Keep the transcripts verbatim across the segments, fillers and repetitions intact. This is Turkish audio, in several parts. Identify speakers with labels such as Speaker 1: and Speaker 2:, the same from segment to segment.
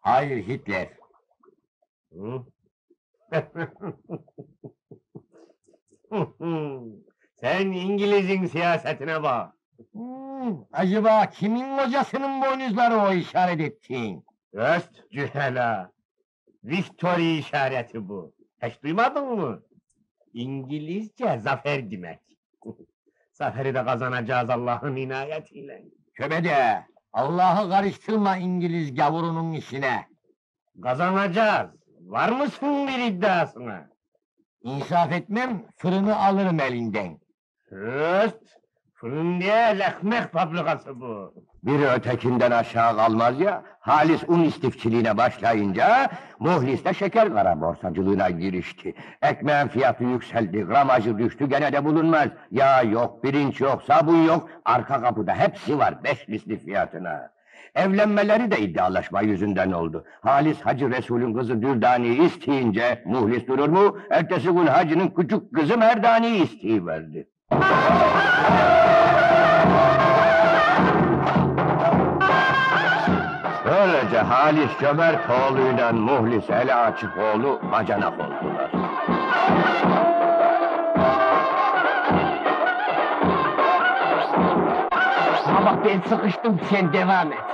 Speaker 1: Hayır, Hitler.
Speaker 2: Hı? Sen İngiliz'in siyasetine bak.
Speaker 1: Hmm, acaba kimin kocasının boynuzları o işaret ettin?
Speaker 2: Öst cühela. Victory işareti bu. Hiç duymadın mı? İngilizce zafer demek. Zaferi de kazanacağız Allah'ın inayetiyle.
Speaker 1: Tövbe de! Allah'ı karıştırma İngiliz gavurunun işine.
Speaker 2: Kazanacağız. Var mısın bir iddiasına?
Speaker 1: İnsaf etmem, fırını alırım elinden.
Speaker 2: Öst! Fırın diye ekmek fabrikası bu.
Speaker 1: Biri ötekinden aşağı kalmaz ya, Halis un istifçiliğine başlayınca, Muhlis de şeker kara borsacılığına girişti. Ekmeğin fiyatı yükseldi, gramajı düştü, gene de bulunmaz. Yağ yok, pirinç yok, sabun yok, arka kapıda hepsi var, beş misli fiyatına. Evlenmeleri de iddialaşma yüzünden oldu. Halis Hacı Resul'ün kızı Dürdani'yi isteyince, Muhlis durur mu? Ertesi gün Hacı'nın küçük kızı Merdani'yi isteyiverdi. Böylece Halis Cömertoğlu'yla Muhlis Eli Açıkoğlu bacanak oldular.
Speaker 3: Ama bak ben sıkıştım, sen devam et.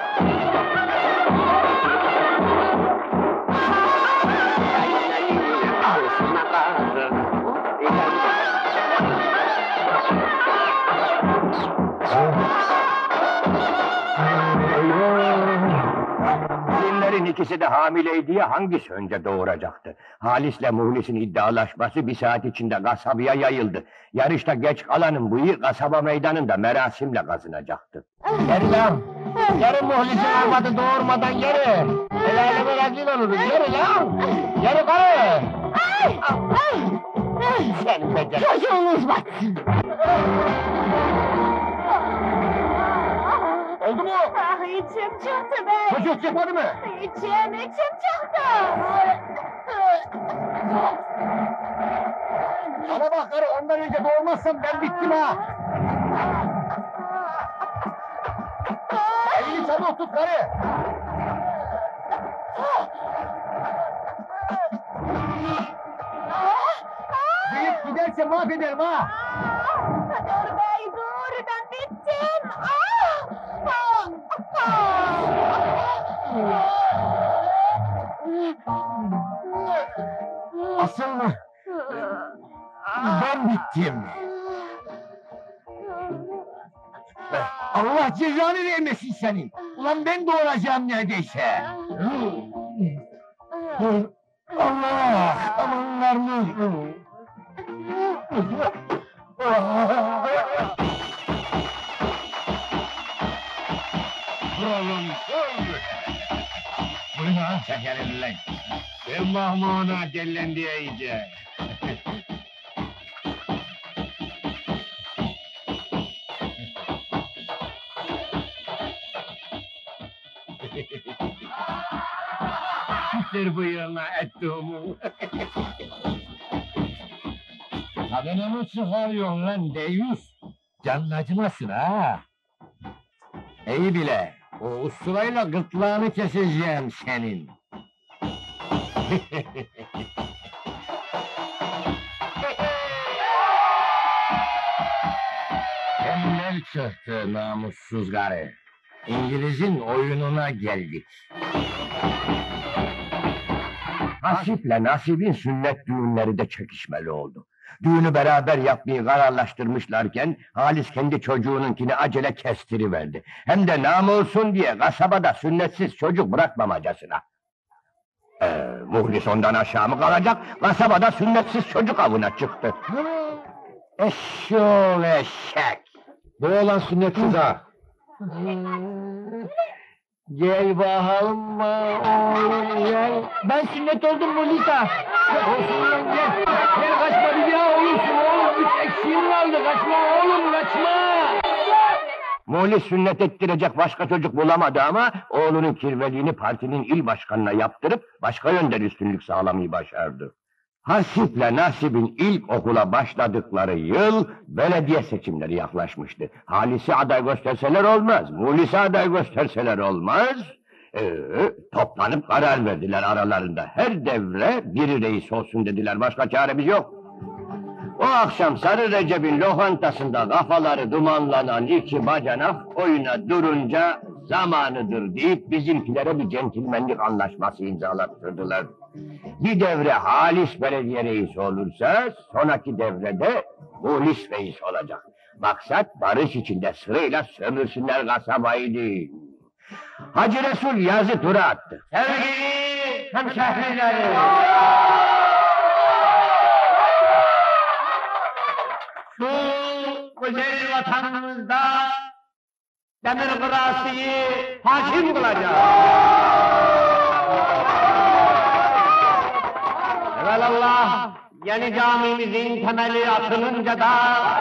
Speaker 1: Gelinlerin ikisi de hamileydi ya, hangisi önce doğuracaktı? Halis'le Muhlis'in iddialaşması bir saat içinde kasabaya yayıldı. Yarışta geç kalanın buyu kasaba meydanında merasimle kazınacaktı.
Speaker 3: Geri lan! Geri Muhlis'in olmadı doğurmadan geri! El aleme rezil oluruz, geri lan! Geri karı! Sen beceri! Çocuğunuz batsın!
Speaker 1: Oldu mu?
Speaker 4: Ah, içim çıktı be!
Speaker 1: Çocuk çıkmadı mı?
Speaker 4: İçim, içim çıktı!
Speaker 1: Bana bak karı, ondan önce doğurmazsam ben bittim ha! Elini çabuk tut karı! Büyük giderse mahvederim ha!
Speaker 4: Dur bey, dur! Ben bittim! Ah! Ah!
Speaker 1: Asıl mı? Ben bittim! Allah cezanı vermesin senin! Ulan ben doğuracağım neredeyse! Allah! Aman karnım!
Speaker 2: Oğlum, oğlum! Buyurun ha, şekerim lan! Ben Mahmud'a dellen diye iyice! Siktir bıyığına ettiğimi!
Speaker 1: Tadını mı çıkarıyorsun lan deyus? Canın acımasın ha! İyi bile, o usturayla gırtlağını keseceğim senin! Eller çıktı namussuz karı! İngiliz'in oyununa geldik! Hasip'le Nasip'in sünnet düğünleri de çekişmeli oldu. Düğünü beraber yapmayı kararlaştırmışlarken, Halis kendi çocuğununkini acele kestiriverdi. Hem de namusun diye kasabada sünnetsiz çocuk bırakmamacasına. Ee, Muhlis ondan aşağı mı kalacak, kasabada sünnetsiz çocuk avına çıktı. Eşşoğlu eşek! Bu oğlan sünnetsiz ha! Gel bakalım oğlum gel.
Speaker 3: Ben sünnet oldum mu Lisa?
Speaker 1: Olsun lan gel. Gel kaçma bir daha olursun oğlum. Üç eksiğin vardı, kaçma oğlum kaçma. Muhlis sünnet ettirecek başka çocuk bulamadı ama oğlunun kirveliğini partinin il başkanına yaptırıp başka yönden üstünlük sağlamayı başardı. Hasip'le Nasip'in ilk okula başladıkları yıl belediye seçimleri yaklaşmıştı. Halis'i aday gösterseler olmaz, Muhlis'i aday gösterseler olmaz. Ee, toplanıp karar verdiler aralarında. Her devre biri reis olsun dediler. Başka çaremiz yok. O akşam Sarı Recep'in lokantasında kafaları dumanlanan iki bacanak oyuna durunca zamanıdır deyip bizimkilere bir centilmenlik anlaşması imzalattırdılar. Bir devre Halis belediye reisi olursa sonraki devrede Muhlis reis olacak. Maksat barış içinde sırayla sömürsünler kasabayı. Hacı Resul yazı tura attı.
Speaker 3: Sevgili hemşehrilerim! Şu güzel vatanımızda demokrasiyi hakim kılacak. Evelallah, yeni camimizin temeli atılınca da...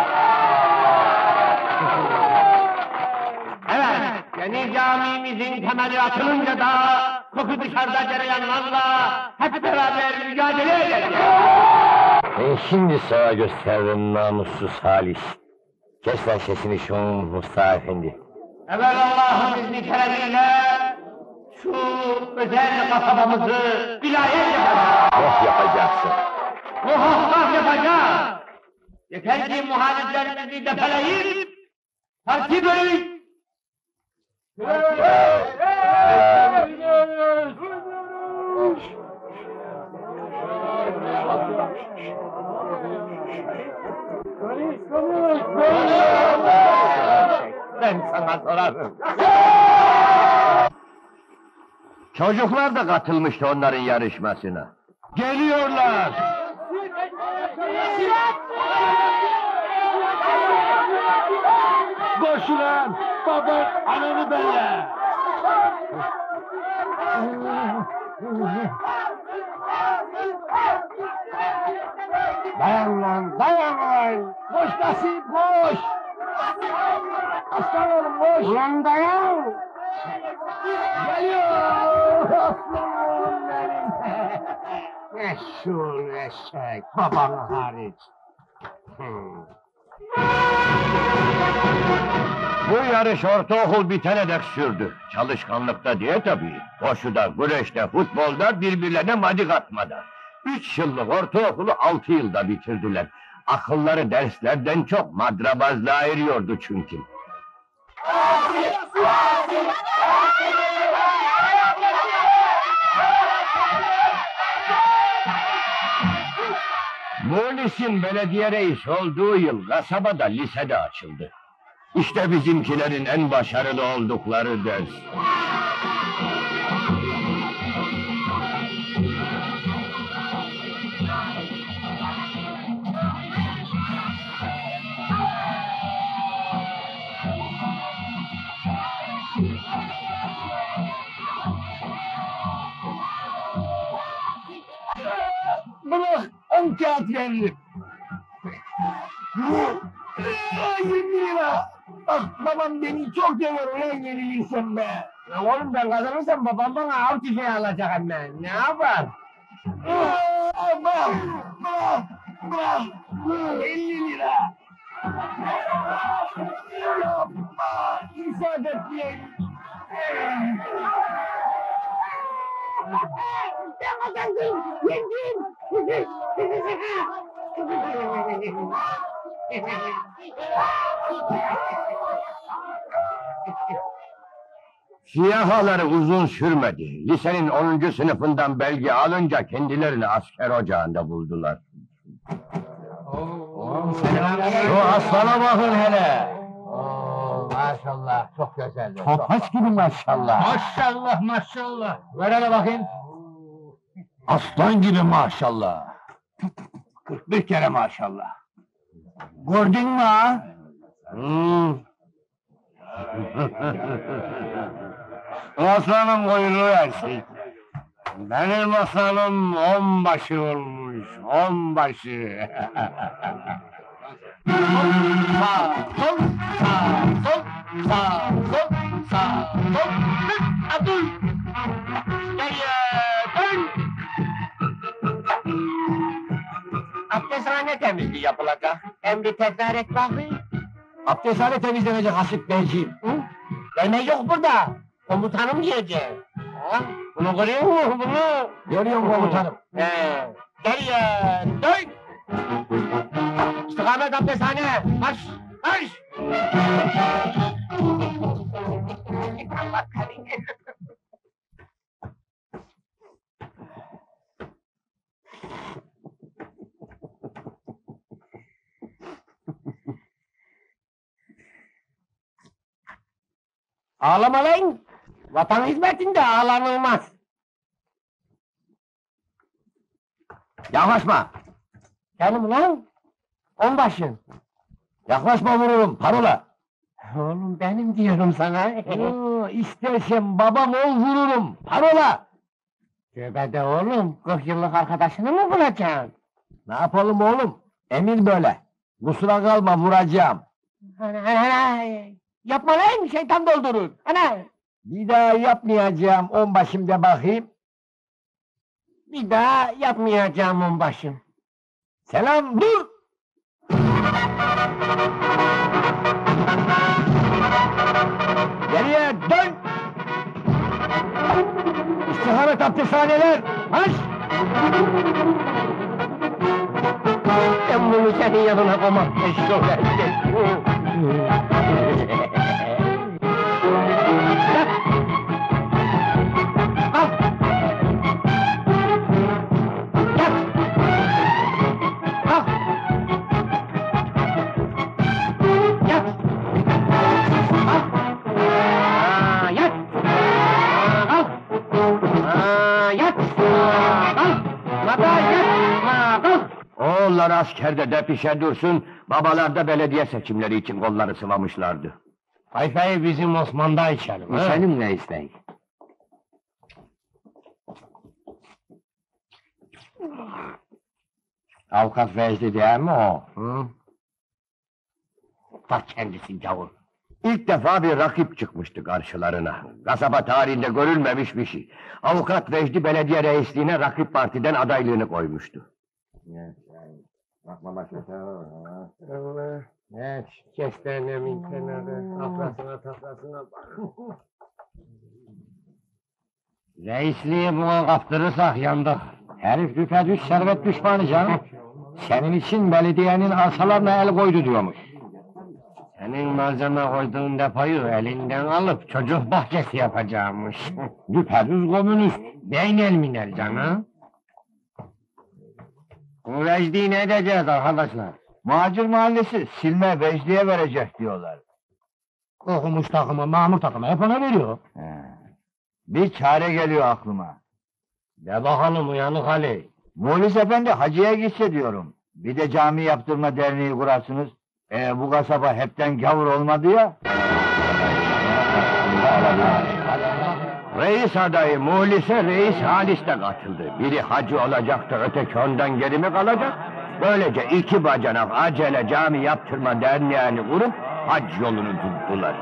Speaker 3: Evet, yeni camimizin temeli atılınca da... koku dışarıda cereyanlarla hep beraber mücadele edeceğiz.
Speaker 1: Ben şimdi sana gösteririm namussuz Halis. Kes lan sesini şun Mustafa Efendi.
Speaker 3: Evelallah izni keremiyle şu özel kasabamızı vilayet yapacağız.
Speaker 1: Oh yapacaksın.
Speaker 3: Muhakkak yapacağız. Yeter ki muhaliflerimizi defeleyip takip edin. Ben sana sorarım.
Speaker 1: Çocuklar da katılmıştı onların yarışmasına.
Speaker 3: Geliyorlar. Koş ulan! Baban ananı belle! Dayan lan, dayan lan! Koş Nasip, koş! Aslan oğlum, koş! Ulan dayan! Geliyor! Aslan oğlum benim! Eşşoğlu eşek, baban hariç! Hmm.
Speaker 1: Bu yarış ortaokul bitene dek sürdü. Çalışkanlıkta diye tabii. Koşuda, güreşte, futbolda birbirlerine madik atmada. Üç yıllık ortaokulu altı yılda bitirdiler. Akılları derslerden çok madrabazlığa eriyordu çünkü. Muhlis'in belediye reisi olduğu yıl kasabada lisede açıldı. İşte bizimkilerin en başarılı oldukları ders.
Speaker 3: Bırak, on kağıt veririm. Yirmi lira. Bak babam beni çok döver ulan yenilirsem be. Ya oğlum ben kazanırsam babam bana av tüfeği alacak hemen. Ne yapar? Bırak, bırak, bırak. elli lira. Yapma, ifade etmeyin. Ben kazandım, yendim.
Speaker 1: Siyahaları uzun sürmedi. Lisenin onuncu sınıfından belge alınca kendilerini asker ocağında buldular. Şu aslana bakın hele!
Speaker 3: Oo, maşallah, çok güzel.
Speaker 1: Topaç gibi maşallah!
Speaker 3: Maşallah, maşallah. Ver hele bakayım.
Speaker 1: Aslan gibi maşallah!
Speaker 3: kırk bir kere maşallah.
Speaker 1: Gördün mü ha? Hmm. Aslanın kuyruğu eksik. Benim aslanım onbaşı olmuş, onbaşı.
Speaker 3: Sağ, sol, sağ, sol, sağ, sol, sağ, sol, dur, a, dur. Geriye dön. Abdesthane temizliği yapılacak. Emri tekrar et bakayım.
Speaker 1: Abdesthane temizlenecek Hasip Beyciğim.
Speaker 3: Hı? Demek yok burada. Komutanım diyeceğim. Ha? Bunu görüyor musun bunu?
Speaker 1: Görüyorum komutanım.
Speaker 3: He. Geriye dön! İstikamet abdesthane! Marş! Marş! Ağlama lan! Vatan hizmetinde ağlanılmaz.
Speaker 1: Yaklaşma!
Speaker 3: Canım lan! Onbaşı!
Speaker 1: Yaklaşma vururum, parola!
Speaker 3: Oğlum benim diyorum sana.
Speaker 1: Hı, İstersen babam ol vururum, parola!
Speaker 3: Tövbe de oğlum, kırk yıllık arkadaşını mı bulacaksın?
Speaker 1: Ne yapalım oğlum? Emir böyle. Kusura kalma vuracağım.
Speaker 3: Ana, ana, yapma lan, şeytan doldurur. Ana!
Speaker 1: Bir daha yapmayacağım onbaşımda bakayım.
Speaker 3: Bir daha yapmayacağım onbaşım.
Speaker 1: Selam dur! Geriye dön! İstihbarat abdesthaneler! Marş!
Speaker 3: Ben bunu senin yanına koymam. Eşşoğlu erkek. Kalk! Yat! Kalk! Yat! Kalk! Aa, yat! Aa, kalk! Aa, yat! Aa, kalk! Baba yat! Aa, kalk!
Speaker 1: Oğullar askerde depişe dursun, babalar da belediye seçimleri için kolları sıvamışlardı.
Speaker 3: Tayfayı bizim Osman'da içelim. ha?
Speaker 1: Senin ne isteğin?
Speaker 3: Avukat Vecdi değil mi o? Hı? Bak kendisi gavur.
Speaker 1: İlk defa bir rakip çıkmıştı karşılarına. Kasaba tarihinde görülmemiş bir şey. Avukat Vecdi belediye reisliğine rakip partiden adaylığını koymuştu.
Speaker 3: Allah! Evet, kestanemin kenarı, tafrasına tafrasına bak. Reisliği buna kaptırırsak yandık.
Speaker 1: Herif düpedüz servet düşmanı canım. Senin için belediyenin arsalarına el koydu diyormuş.
Speaker 3: Senin malzeme koyduğun depoyu elinden alıp çocuk bahçesi yapacağımış.
Speaker 1: Düpedüz komünist.
Speaker 3: Beynel minel canım. Bu Vecdi'yi ne edeceğiz arkadaşlar?
Speaker 1: Muhacir mahallesi silme Vecdi'ye verecek diyorlar.
Speaker 3: Okumuş takımı, mamur takımı hep ona veriyor.
Speaker 1: Bir çare geliyor aklıma.
Speaker 3: De bakalım uyanık Ali.
Speaker 1: Muhlis efendi hacıya gitse diyorum. Bir de cami yaptırma derneği kurarsınız. E, bu kasaba hepten gavur olmadı ya. Reis adayı Muhlis'e reis Halis de katıldı. Biri hacı olacaktı, öteki ondan geri mi kalacak? Böylece iki bacanak acele cami yaptırma derneğini kurup hac yolunu tuttular.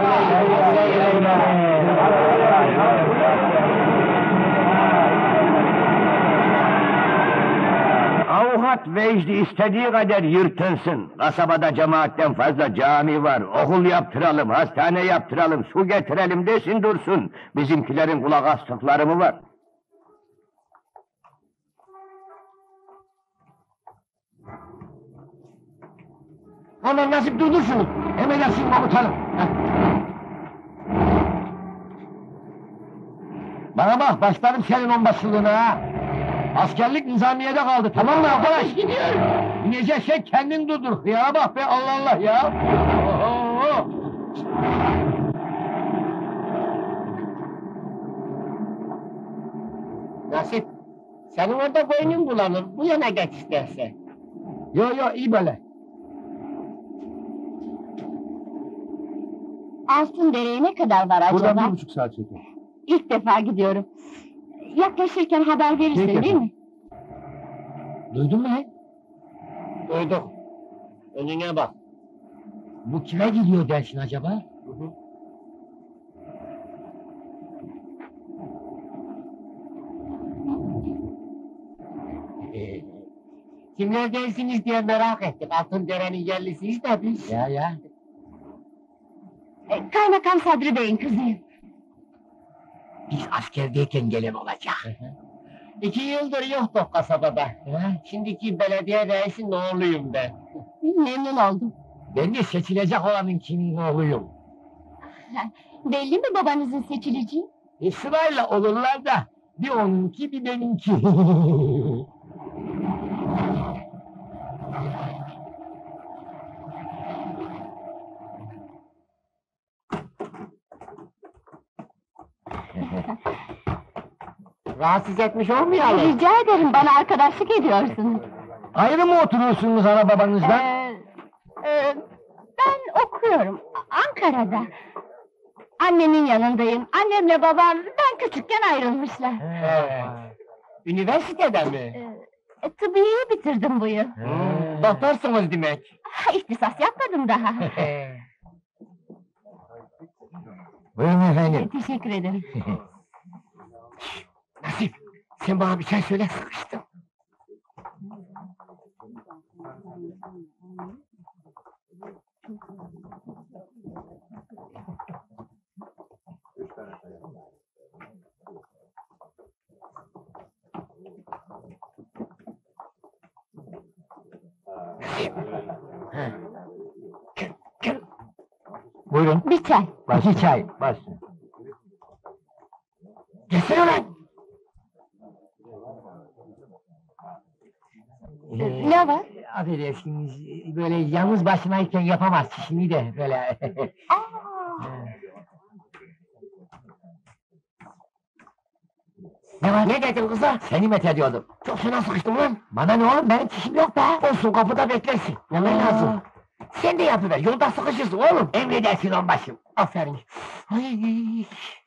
Speaker 1: Avukat Vecdi istediği kadar yırtınsın. Kasabada cemaatten fazla cami var. Okul yaptıralım, hastane yaptıralım, su getirelim desin dursun. Bizimkilerin kulak astıkları mı var?
Speaker 3: Hemen nasip durdur şunu. Hemen nasip komutanım.
Speaker 1: Bana bak, başlarım senin onbaşılığına ha! Askerlik nizamiyede kaldı, tamam mı arkadaş?
Speaker 3: Gidiyor.
Speaker 1: İneceksen kendin durdur, ya bak be, Allah Allah ya! Oho!
Speaker 3: Nasip, senin orada boynun bulanır. Bu yana geç istersen.
Speaker 1: Yo yo, iyi böyle.
Speaker 4: Altın Dere'ye ne kadar var acaba?
Speaker 1: Buradan bir buçuk saat çeker.
Speaker 4: İlk defa gidiyorum. Yaklaşırken haber verirsin
Speaker 1: Peki
Speaker 4: değil mi?
Speaker 1: Duydun mu lan?
Speaker 3: Duydum. Önüne bak.
Speaker 1: Bu kime gidiyor dersin acaba?
Speaker 3: Hı hı. Ee, kimler gelsiniz diye merak ettik. Altındere'nin yerlisiyiz de biz.
Speaker 1: Ya ya.
Speaker 4: E, Kaymakam Sadri Bey'in kızıyım.
Speaker 3: Biz askerdeyken gelen olacak. İki yıldır yoktuk kasabada. Şimdiki belediye reisinin oğluyum ben.
Speaker 4: Memnun oldum.
Speaker 3: Ben de seçilecek olanın kimin oğluyum.
Speaker 4: Belli mi babanızın seçileceği?
Speaker 3: E, sırayla olurlar da, bir onunki bir benimki. Rahatsız etmiş olmayalım.
Speaker 4: Rica ederim, bana arkadaşlık ediyorsunuz.
Speaker 3: Ayrı mı oturuyorsunuz ana babanızdan?
Speaker 4: Ee, e, ben okuyorum, Ankara'da. Annemin yanındayım, annemle babam ben küçükken ayrılmışlar.
Speaker 3: He. Üniversitede mi?
Speaker 4: Ee, tıbbiyeyi bitirdim bu yıl.
Speaker 3: Hmm, doktorsunuz demek.
Speaker 4: Ha, İhtisas yapmadım daha.
Speaker 3: Buyurun efendim.
Speaker 4: Teşekkür ederim.
Speaker 3: Nasip, sen bana bir şey söyle, sıkıştım. He. Gel, gel. Buyurun.
Speaker 4: Bir çay.
Speaker 3: Başı çay, baş. Gelsene lan!
Speaker 4: Ee, ne var?
Speaker 3: Affedersiniz, böyle yalnız başınayken yapamaz şimdi de böyle.
Speaker 4: Aa,
Speaker 3: Ne var? Ne dedin kıza? Seni met ediyordum. Çok fena sıkıştım lan. Bana ne oğlum, benim çişim yok be. Olsun, kapıda beklersin. Ne lazım? Sen de yapıver, yolda sıkışırsın oğlum. Emredersin onbaşım. Aferin. Ay.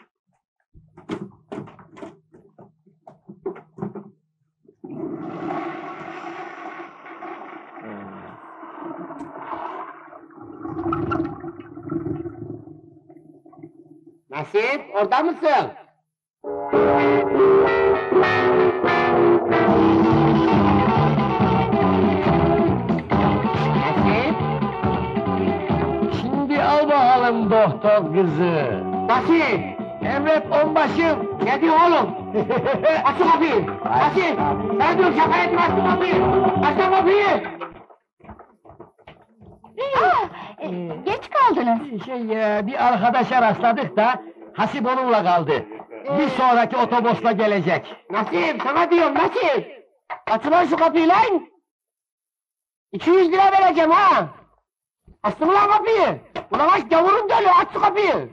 Speaker 3: Nasip, orada mısın? Nasip? Şimdi al bakalım doktor kızı. Nasip, emret onbaşım. Ne diyor oğlum? Aç şu kapıyı. Nasip, ben diyorum şaka etme, aç şu kapıyı. Aç şu kapıyı.
Speaker 4: aa, e, geç kaldınız.
Speaker 3: Şey, e, bir arkadaşa rastladık da Hasip onunla kaldı. Bir sonraki otobüsle gelecek. Nasip, sana diyorum Nasip. Açın lan şu kapıyı lan. iki yüz lira vereceğim ha. Açtın lan kapıyı. Ulan aç, gavurun geliyor, aç şu kapıyı.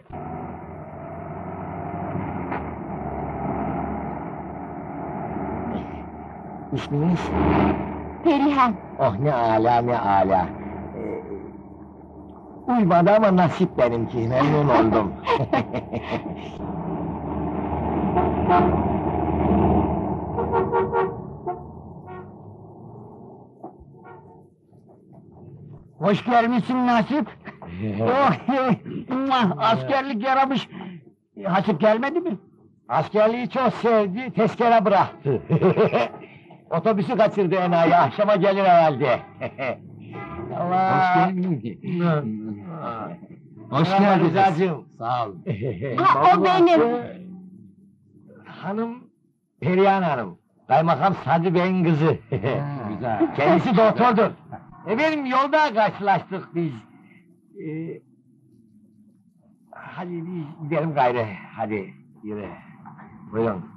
Speaker 3: İsminiz?
Speaker 4: Perihan.
Speaker 3: Oh ne âlâ ne âlâ. Ee, uymadı ama nasip benimki, memnun oldum. Hoş gelmişsin Nasip. Oh, askerlik yaramış. Hasip gelmedi mi? Askerliği çok sevdi, tezkere bıraktı. Otobüsü kaçırdı enayi, akşama gelir herhalde. Allah!
Speaker 2: Hoş geldin. Hoş
Speaker 3: Merhaba
Speaker 2: geldin.
Speaker 3: Rıza'cığım.
Speaker 2: Sağ ol.
Speaker 4: Ha, o benim.
Speaker 3: Hanım, Perihan Hanım. Kaymakam Sadri Bey'in kızı.
Speaker 2: Güzel.
Speaker 3: Kendisi doktordur. Efendim yolda karşılaştık biz. Ee, hadi biz gidelim gayrı, hadi yürü. Buyurun.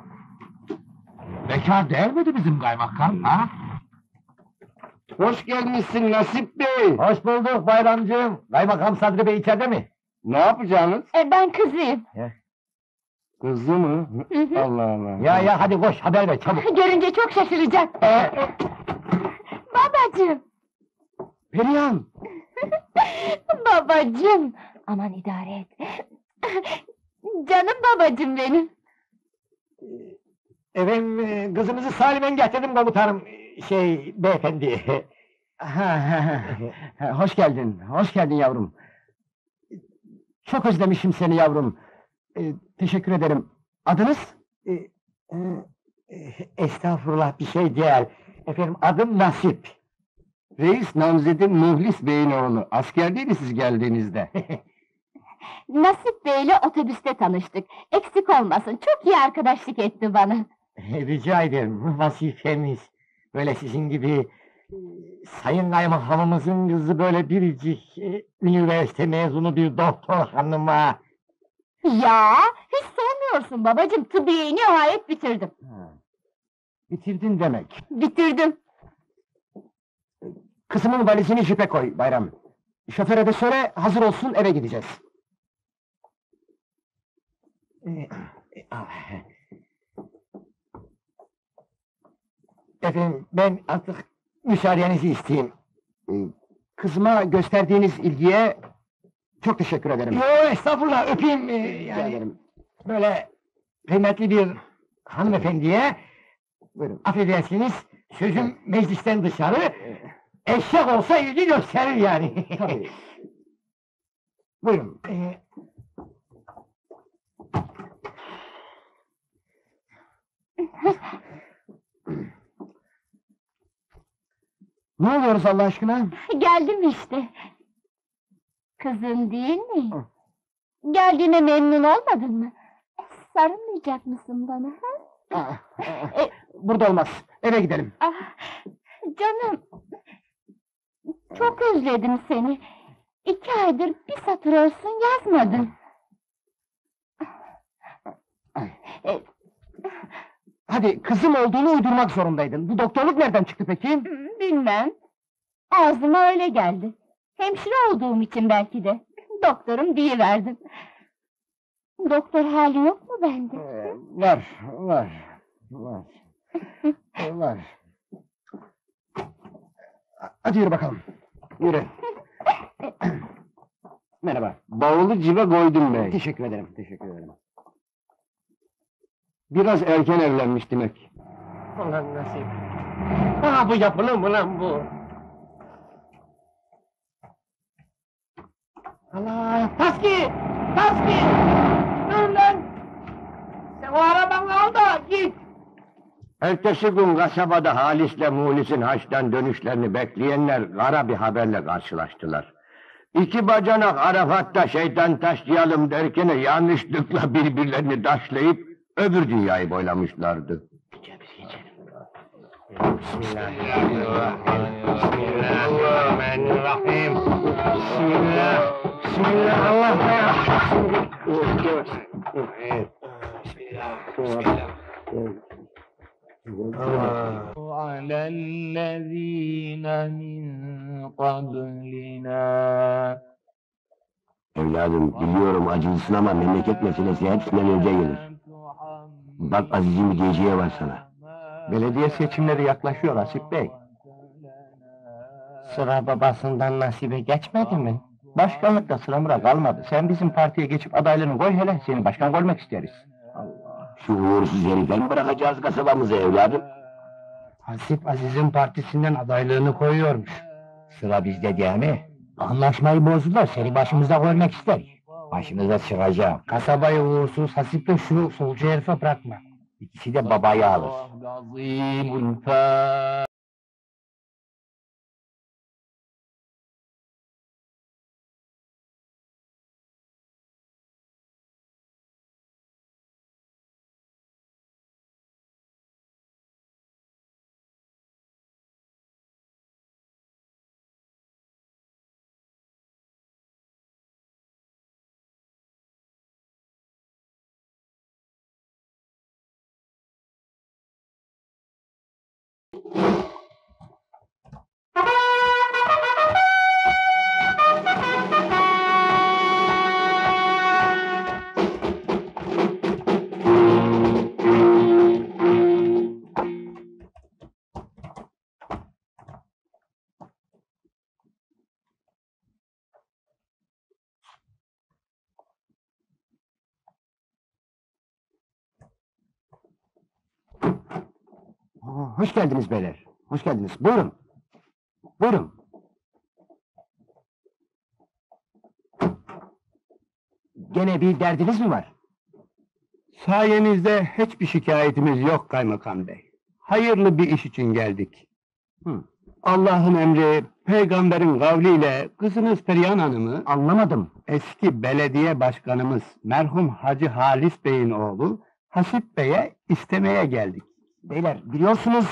Speaker 2: Bekar değil miydi bizim kaymakam, ha?
Speaker 1: Hoş gelmişsin Nasip Bey.
Speaker 3: Hoş bulduk bayramcığım. Kaymakam Sadri Bey içeride mi?
Speaker 1: Ne yapacaksınız?
Speaker 4: E, ben kızıyım.
Speaker 1: Kızı mı?
Speaker 4: Hı hı.
Speaker 1: Allah Allah.
Speaker 3: Ya ya hadi koş, haber ver çabuk.
Speaker 4: Görünce çok şaşıracak. Babacığım.
Speaker 3: Perihan!
Speaker 4: Babacığım. Aman idare et. Canım babacığım benim.
Speaker 3: Efendim, e, kızınızı salimen getirdim komutanım, şey, beyefendi.
Speaker 1: Hoş geldin, hoş geldin yavrum. Çok özlemişim seni yavrum. Ee, teşekkür ederim. Adınız?
Speaker 3: E, e, e, estağfurullah, bir şey değil. Efendim, adım Nasip.
Speaker 1: Reis namzedi Muhlis Bey'in oğlu. Askerdeydi siz geldiğinizde.
Speaker 4: Nasip Bey'le otobüste tanıştık. Eksik olmasın, çok iyi arkadaşlık etti bana.
Speaker 3: Rica ederim, vazifemiz. Böyle sizin gibi... e, Sayın Kaymakamımızın kızı böyle biricik... e, üniversite mezunu bir doktor hanıma...
Speaker 4: Ya, hiç sormuyorsun babacığım, tıbbiyeyi nihayet bitirdim.
Speaker 3: Bitirdin demek.
Speaker 4: Bitirdim.
Speaker 3: Kızımın valizini jipe koy Bayram. Şoföre de söyle, hazır olsun, eve gideceğiz. Ee, e, ah. Efendim, ben artık müsaadenizi isteyeyim. Ee, Kızıma gösterdiğiniz ilgiye çok teşekkür ederim. Yo, estağfurullah, öpeyim. Ee, yani, böyle kıymetli bir hanımefendiye... Buyurun. Affedersiniz, sözüm meclisten dışarı... Eşek olsa ilgi gösterir yani. Tabii. Buyurun. Ee... Ne oluyoruz Allah aşkına?
Speaker 4: Geldim işte. Kızın değil mi? Geldiğine memnun olmadın mı? Sarılmayacak mısın bana, ha?
Speaker 3: Aa, e, burada olmaz, eve gidelim.
Speaker 4: Ah, canım! Çok özledim seni. İki aydır bir satır olsun yazmadın. E,
Speaker 3: Hadi, kızım olduğunu uydurmak zorundaydın. Bu doktorluk nereden çıktı peki?
Speaker 4: Bilmem. Ağzıma öyle geldi. Hemşire olduğum için belki de. Doktorum diyiverdim. Doktor hali yok mu bende?
Speaker 3: Ee, var, var, var. Ee, var. Hadi yürü bakalım. Yürü. Merhaba.
Speaker 1: Bavulu cibe koydum bey.
Speaker 3: Teşekkür ederim, teşekkür ederim.
Speaker 1: Biraz erken evlenmiş demek.
Speaker 3: Ulan nasip. Ha bu yapılı mı lan bu? Allah! Taski! Taski! Dur lan! Sen o arabanı al da git!
Speaker 1: Ertesi gün kasabada Halis'le Muhlis'in haçtan dönüşlerini bekleyenler kara bir haberle karşılaştılar. İki bacanak Arafat'ta şeytan taşlayalım derken yanlışlıkla birbirlerini taşlayıp öbür dünyayı boylamışlardı.
Speaker 2: Bismillahirrahmanirrahim. Bismillah.
Speaker 3: Bismillah Allah ya!
Speaker 2: على الذين من قبلنا.
Speaker 1: Evladım biliyorum acılısın ama memleket meselesi hepsinden önce gelir. Bak Aziz'in bir diyeceği var sana.
Speaker 3: Belediye seçimleri yaklaşıyor Asip Bey. Sıra babasından nasibe geçmedi mi? Başkanlıkta sıramıra kalmadı. Sen bizim partiye geçip adaylığını koy hele, seni başkan koymak isteriz.
Speaker 1: Şu uğursuz herifler mi bırakacağız kasabamızı evladım?
Speaker 3: Hasip Aziz'in partisinden adaylığını koyuyormuş. Sıra bizde değil mi? Anlaşmayı bozdular, seni başımıza koymak ister. Başınıza çıkacağım. Kasabayı uğursuz Hasip'le şu solcu herife bırakma. İkisi de babayı alır.
Speaker 2: Azimul fa.
Speaker 3: Hoş geldiniz beyler. Hoş geldiniz. Buyurun. Buyurun. Gene bir derdiniz mi var?
Speaker 5: Sayenizde hiçbir şikayetimiz yok kaymakam bey. Hayırlı bir iş için geldik.
Speaker 3: Hı.
Speaker 5: Allah'ın emri Peygamberin kavliyle kızınız Perihan Hanım'ı
Speaker 3: Anlamadım.
Speaker 5: eski belediye başkanımız merhum Hacı Halis Bey'in oğlu Hasip Bey'e istemeye geldik.
Speaker 3: Beyler biliyorsunuz...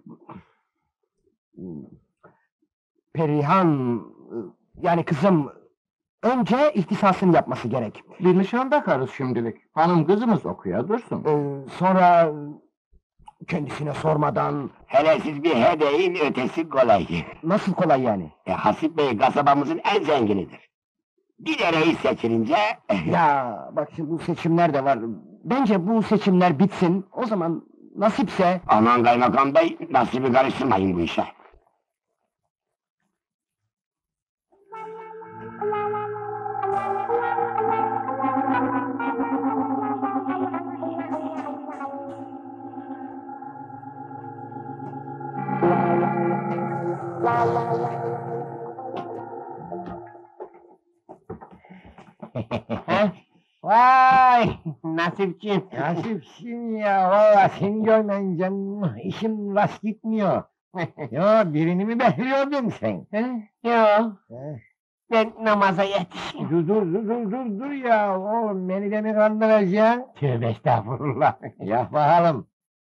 Speaker 3: Perihan... Yani kızım... Önce ihtisasını yapması gerek.
Speaker 1: Bir nişan takarız şimdilik. Hanım kızımız okuya dursun.
Speaker 3: Ee, sonra... Kendisine sormadan...
Speaker 1: Hele siz bir hedeyin ötesi kolay.
Speaker 3: Nasıl kolay yani?
Speaker 1: E, Hasip Bey kasabamızın en zenginidir. Bir de reis seçilince...
Speaker 3: Ya bak şimdi bu seçimler de var. Bence bu seçimler bitsin. O zaman nasipse...
Speaker 1: Aman kaymakam bey, nasibi karıştırmayın bu işe.
Speaker 3: Vay Nasipciğim. Nasipsin ya valla seni görmeyince işim rast gitmiyor. Ya birini mi bekliyordun sen? Yok. Ben namaza yetişeyim. Dur dur dur dur dur dur ya oğlum beni de mi kandıracaksın? Tövbe estağfurullah. Ya bakalım.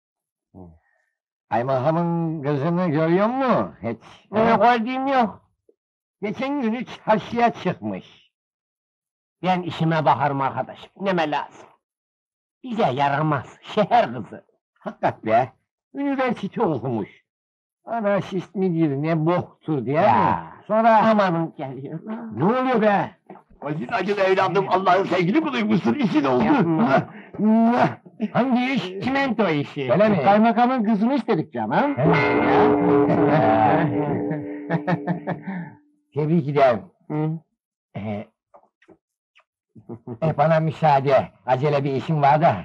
Speaker 3: Kaymakamın kızını görüyor musun? Hiç. Ne gördüğüm yok. Geçen gün üç çarşıya çıkmış. Ben işime bakarım arkadaşım. Neme lazım? Bize yaramaz. Şehir kızı. Hakikat be. Üniversite okumuş. Anarşist midir ne boktur diye mi? Sonra amanın geliyor. Ne oluyor be?
Speaker 1: Aziz acılı evladım, Allah'ın sevgili kuluymuşsun, işin oldu.
Speaker 3: Hangi iş? Çimento işi.
Speaker 1: Öyle mi?
Speaker 3: Kaymakamın kızını istedik canım. Tebrik ederim. Ee, e, bana müsaade. Acele bir işim var da.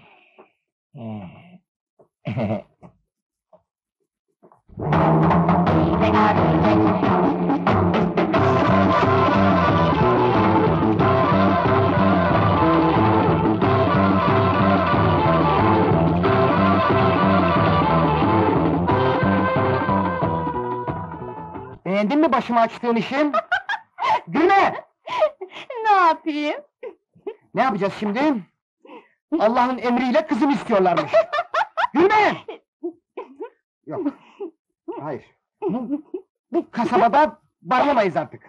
Speaker 3: Beğendin mi başıma açtığın işim? Gülme!
Speaker 4: Ne yapayım?
Speaker 3: Ne yapacağız şimdi? Allah'ın emriyle kızım istiyorlarmış. Gülme! Yok. Hayır. Bu, bu kasabada barlamayız artık.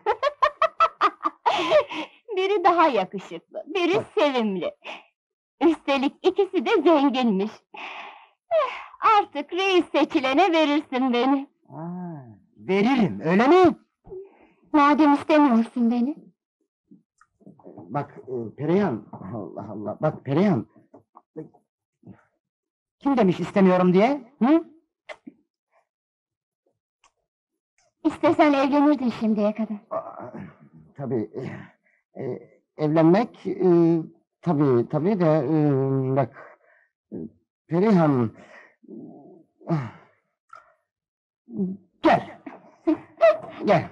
Speaker 4: Biri daha yakışıklı, biri sevimli. Üstelik ikisi de zenginmiş. Eh, Artık reis seçilene verirsin beni.
Speaker 3: Ha, veririm, öyle mi?
Speaker 4: Madem istemiyorsun beni.
Speaker 3: Bak e, Perihan, Allah Allah, bak Perihan. Kim demiş istemiyorum diye? Hı?
Speaker 4: İstesen evlenirdin şimdiye kadar.
Speaker 3: Aa, tabii, e, e, evlenmek, e, tabii, tabii de, e, bak, e, Perihan, ah, gel, gel.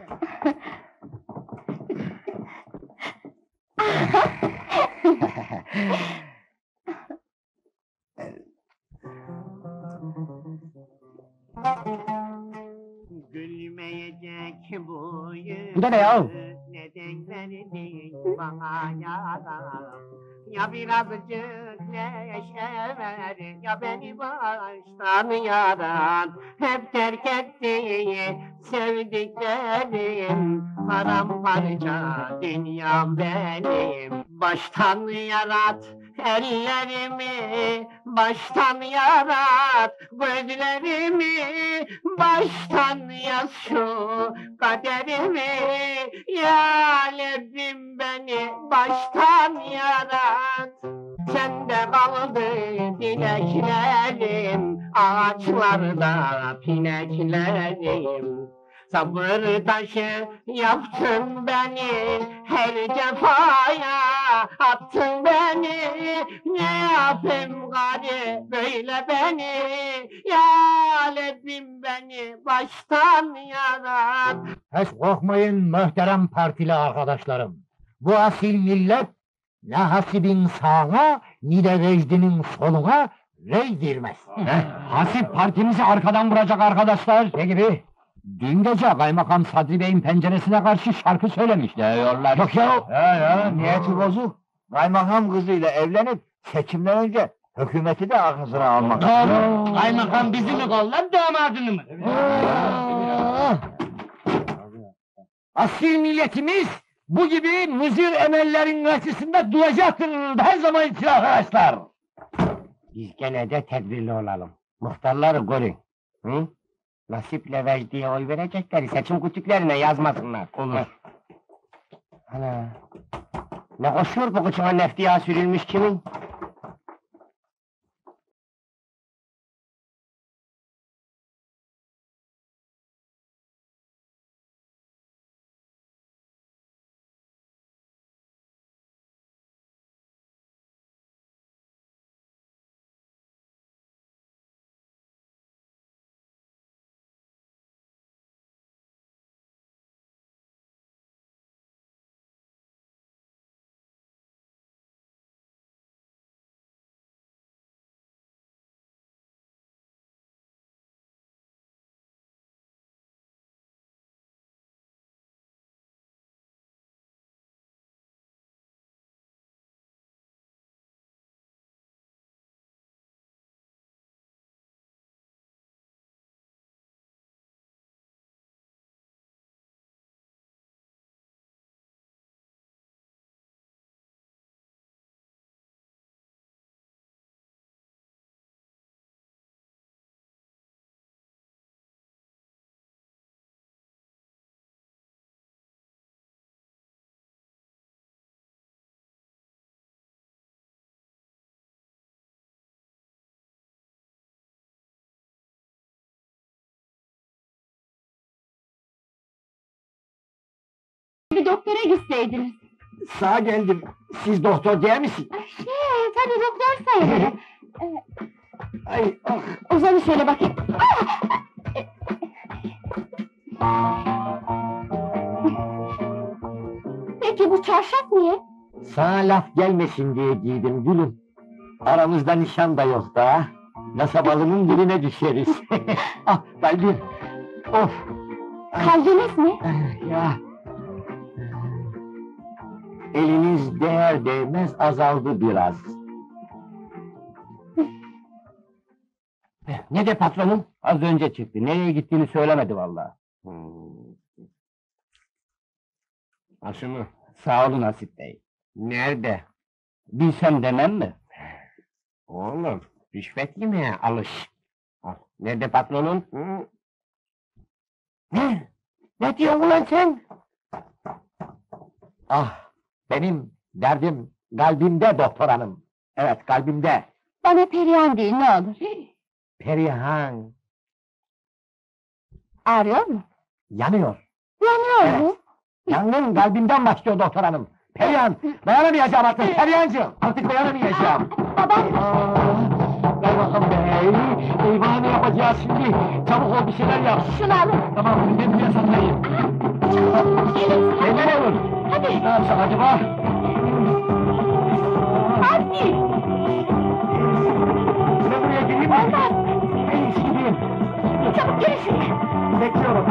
Speaker 6: Gülmeyecek bu yüz.
Speaker 3: Bu da ne ya?
Speaker 6: Nedenlerini bana yarar. Ya birazcık neşe ver, ya beni baştan yaran. Hep terk ettiği sevdiklerim, paramparça dünyam benim. Baştan yarat ellerimi, baştan yarat gözlerimi, baştan yaz şu kaderimi. Ya Rabbim beni baştan yarat. Sende kaldı dileklerim, ağaçlarda pineklerim. Sabır taşı yaptın beni, her cefaya attın beni. Ne yapayım gari böyle beni, ya Rabbim beni baştan yarat.
Speaker 3: Hiç korkmayın muhterem partili arkadaşlarım. Bu asil millet ne Hasip'in sağına ni de Vecdi'nin soluna rey girmez. Hasip partimizi arkadan vuracak arkadaşlar. Ne gibi?
Speaker 5: Dün gece kaymakam Sadri Bey'in penceresine karşı şarkı söylemiş diyorlar.
Speaker 3: Yok ya!
Speaker 5: Ya ya,
Speaker 3: Niyeti bozuk. Kaymakam kızıyla evlenip seçimden önce hükümeti de arkasına almak.
Speaker 6: Doğru. Kaymakam bizi mi kollar, damadını mı?
Speaker 3: Ah! Asil milletimiz bu gibi muzir emellerin karşısında duracaktır her zaman için arkadaşlar.
Speaker 6: Biz gene de tedbirli olalım. Muhtarları koruyun. Hı? Nasiple Vecdi'ye oy verecekleri seçim kütüklerine yazmasınlar. Olur. Ana. Ne koşuyor bu kıçına neftiya sürülmüş kimin?
Speaker 4: Bir doktora gitseydiniz.
Speaker 3: Sağa geldim. Siz doktor değil misiniz?
Speaker 4: Şey, tabii doktor sayılırım.
Speaker 3: Ay, ah.
Speaker 4: Uzanın şöyle bakayım. Peki bu çarşaf niye?
Speaker 3: Sana laf gelmesin diye giydim gülüm. Aramızda nişan da yok da. Kasabalının birine düşeriz. Ah kalbim. Of.
Speaker 4: Kalbiniz mi?
Speaker 3: Ya. Eliniz değer değmez azaldı biraz.
Speaker 6: Ne de patronum?
Speaker 5: Az önce çıktı. Nereye gittiğini söylemedi vallahi.
Speaker 6: Aşı mı?
Speaker 5: Sağ olun Hasip Bey.
Speaker 6: Nerede?
Speaker 5: Bilsem demem mi?
Speaker 6: Oğlum, rüşvet yemeye alış. Al. Nerede patronun? Hı? Ne? Ne diyorsun ulan sen?
Speaker 3: Ah, benim derdim kalbimde doktor hanım. Evet, kalbimde.
Speaker 4: Bana Perihan deyin ne olur.
Speaker 3: Perihan
Speaker 4: Ağrıyor mu?
Speaker 3: yanıyor.
Speaker 4: Yanıyor mu?
Speaker 3: Yangın kalbimden başlıyor doktor hanım. Perihan, dayanamayacağım artık Perihancığım. Artık dayanamayacağım.
Speaker 4: Babam!
Speaker 3: Aa, ver bakalım bey. Eyvah ne yapacağız şimdi? Çabuk ol bir şeyler yap.
Speaker 4: Şunu alın.
Speaker 3: Tamam, bir de satayım.
Speaker 4: Çabuk gelin.
Speaker 3: Benden olur.
Speaker 4: Hadi.
Speaker 3: Ne yapsam acaba?
Speaker 4: Hadi.
Speaker 3: Ben buraya gireyim mi?
Speaker 4: Olmaz.
Speaker 3: En iyisi gideyim.
Speaker 4: Çabuk gelin şuraya.
Speaker 3: Bekliyorum.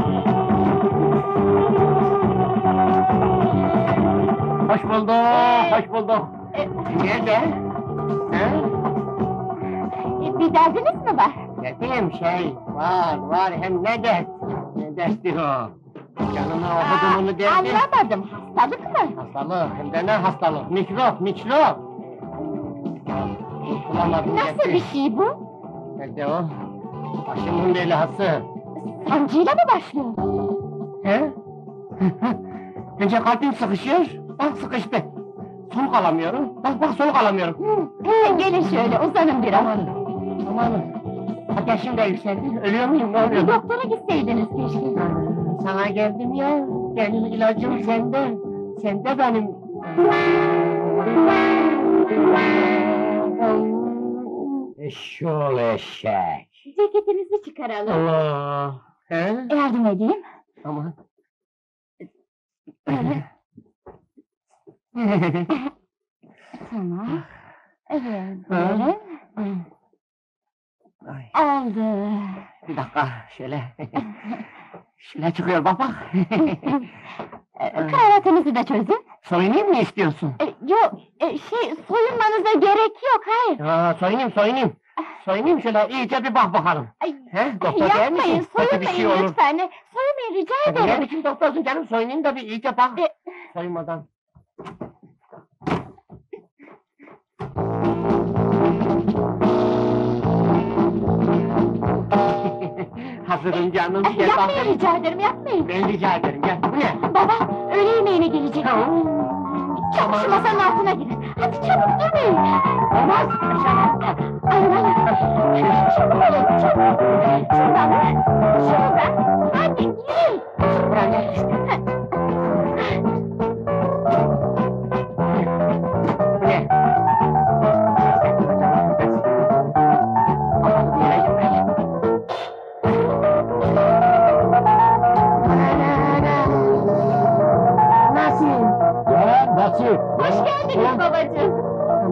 Speaker 3: Hoş bulduk, hoş bulduk.
Speaker 4: E,
Speaker 6: Nerede? He?
Speaker 4: e, bir derdiniz mi var?
Speaker 6: Dediğim şey var, var hem ne dert? Ne derttir o? Canına okudum onu derdi.
Speaker 4: Anlamadım. Hastalık mı?
Speaker 6: Hastalık, hem de ne hastalık? Mikrop, mikrop! Kurtulamadım
Speaker 4: Nasıl
Speaker 6: derdi.
Speaker 4: bir şey bu?
Speaker 6: Nerede o? Başımın belası.
Speaker 4: Sancıyla mı başlıyor?
Speaker 6: He? Önce kalbim sıkışıyor, bak sıkıştı. Soluk alamıyorum, bak bak soluk alamıyorum.
Speaker 4: He, gelin şöyle uzanın biraz.
Speaker 6: Aman, aman. Ateşim de yükseldi, ölüyor muyum, ne
Speaker 4: Bir
Speaker 6: oluyor?
Speaker 4: doktora gitseydiniz keşke.
Speaker 6: Sana geldim ya, benim ilacım sende, sende benim.
Speaker 3: Eşşoğlu eşek.
Speaker 4: Ceketinizi çıkaralım.
Speaker 6: Allah! He?
Speaker 4: Yardım edeyim.
Speaker 6: Aman.
Speaker 4: Öyle. Tamam. Evet, böyle.
Speaker 6: Ay,
Speaker 4: Oldu.
Speaker 6: bir dakika, şöyle. Şöyle çıkıyor bak bak.
Speaker 4: Ee, Kravatınızı da çözün.
Speaker 6: Soyunayım mı istiyorsun?
Speaker 4: Ee, yok, e, şey, soyunmanıza gerek yok, hayır.
Speaker 6: Ha, soyunayım soyunayım. Soyunayım şöyle iyice bir bak bakalım.
Speaker 4: Ay,
Speaker 6: He, doktor değil
Speaker 4: yapmayın,
Speaker 6: misin? Kötü bir
Speaker 4: soyunmayın
Speaker 6: şey olur.
Speaker 4: lütfen. Soyunmayın, rica
Speaker 6: Sen ne
Speaker 4: ederim.
Speaker 6: biçim doktorsun canım, soyunayım da bir iyice bak.
Speaker 4: E-
Speaker 6: Soyunmadan. Hazırım canım,
Speaker 4: Ay,
Speaker 6: gel
Speaker 4: yapmayın,
Speaker 6: bakayım.
Speaker 4: rica ederim, yapmayın.
Speaker 6: Ben rica ederim, gel. Bu ne?
Speaker 4: Baba, öğle yemeğine gelecek. Çabuk şu masanın altına girin. Hadi çabuk durmayın.
Speaker 6: Olmaz.
Speaker 4: Alın alın. Çabuk olun, çabuk. Şuradan, şuradan. Hadi yürüyün.
Speaker 6: Buraya işte. Bu ne? Kapalı bir yere gitmek. Nasıl?
Speaker 3: Ya nasıl?
Speaker 4: Hoş geldiniz babacığım.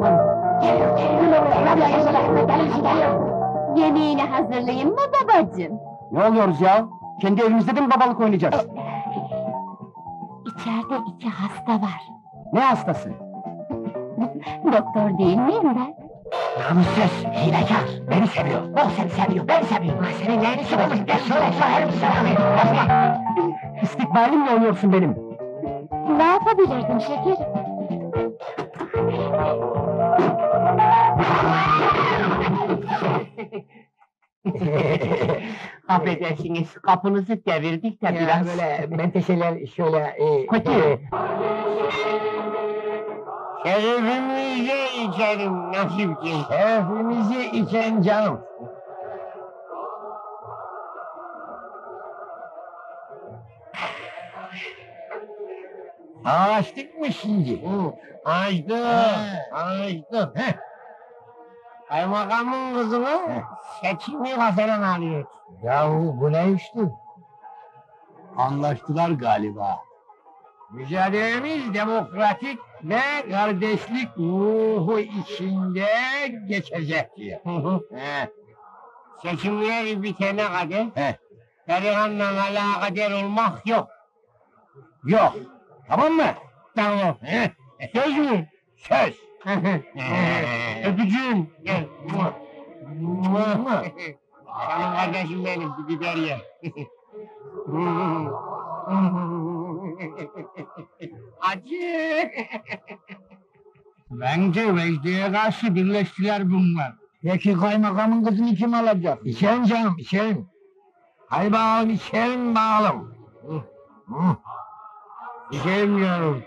Speaker 4: Yemeğini hazırlayayım mı babacığım?
Speaker 5: Ne oluyoruz ya? Kendi evimizde de mi babalık oynayacağız?
Speaker 4: İçeride iki hasta var.
Speaker 5: Ne hastası?
Speaker 4: Doktor değil miyim ben?
Speaker 6: Namussuz, hilekâr, beni seviyor, o seni seviyor, ben seviyorum. Ha, senin neyini seviyormuş, ben sana sorarım sana.
Speaker 5: İstikbalimle oynuyorsun benim.
Speaker 4: Ne yapabilirdim şekerim?
Speaker 6: Affedersiniz, kapınızı devirdik de
Speaker 3: Ya
Speaker 6: biraz...
Speaker 3: böyle menteşeler şöyle... E,
Speaker 6: Kötü. Şerefimize içerim nasipciğim.
Speaker 3: Şerefimizi içen canım. Açtık mı şimdi?
Speaker 6: Hı, açtım, açtım.
Speaker 3: Heh.
Speaker 6: Kaymakamın kızını seçimi falan alıyor.
Speaker 3: Yahu bu ne işti?
Speaker 5: Anlaştılar galiba.
Speaker 3: Mücadelemiz demokratik ve kardeşlik ruhu içinde geçecek diye.
Speaker 6: Hı hı.
Speaker 3: He.
Speaker 6: Seçimler bitene kadar
Speaker 3: He.
Speaker 6: Perihan'la alakadar olmak yok.
Speaker 3: Yok. Tamam mı?
Speaker 6: Tamam.
Speaker 3: He.
Speaker 6: Söz mü?
Speaker 3: Söz.
Speaker 6: Öpücüğüm. Gel. Mua.
Speaker 3: Mua, mua.
Speaker 6: Canım kardeşim benim, bir biber ye. Acı.
Speaker 5: Bence Vecdi'ye karşı birleştiler bunlar.
Speaker 3: Peki kaymakamın kızını kim alacak? İçerim canım, içerim. Hadi bakalım içerim bakalım. Hı, hı. İçerim diyorum.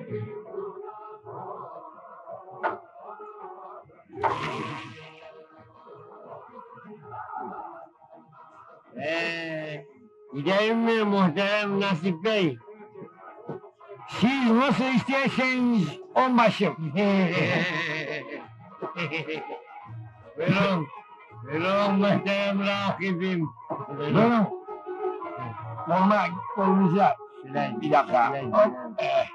Speaker 6: Ee, gidelim mi muhterem Nasip Bey?
Speaker 3: Siz nasıl isterseniz onbaşım.
Speaker 6: Buyurun. Buyurun muhterem rakibim.
Speaker 3: Durun. Olma, olmayacak.
Speaker 6: Şöyle,
Speaker 3: Bir dakika.
Speaker 6: şöyle.
Speaker 3: Hop. Eh.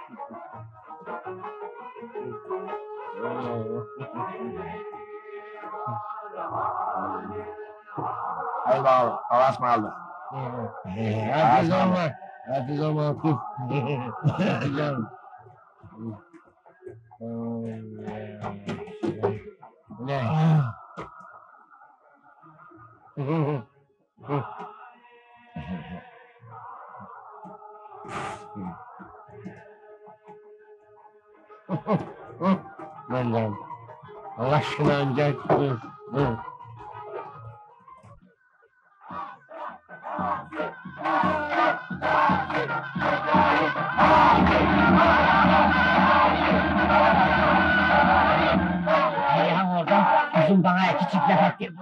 Speaker 3: Hadi bakalım, havas mı aldık?
Speaker 6: Hadi zaman. Hadi zaman. Hadi canım. Ne? Benden. Allah aşkına önce dur, dur. Ayhan orada uzun bana iki çift laf etti.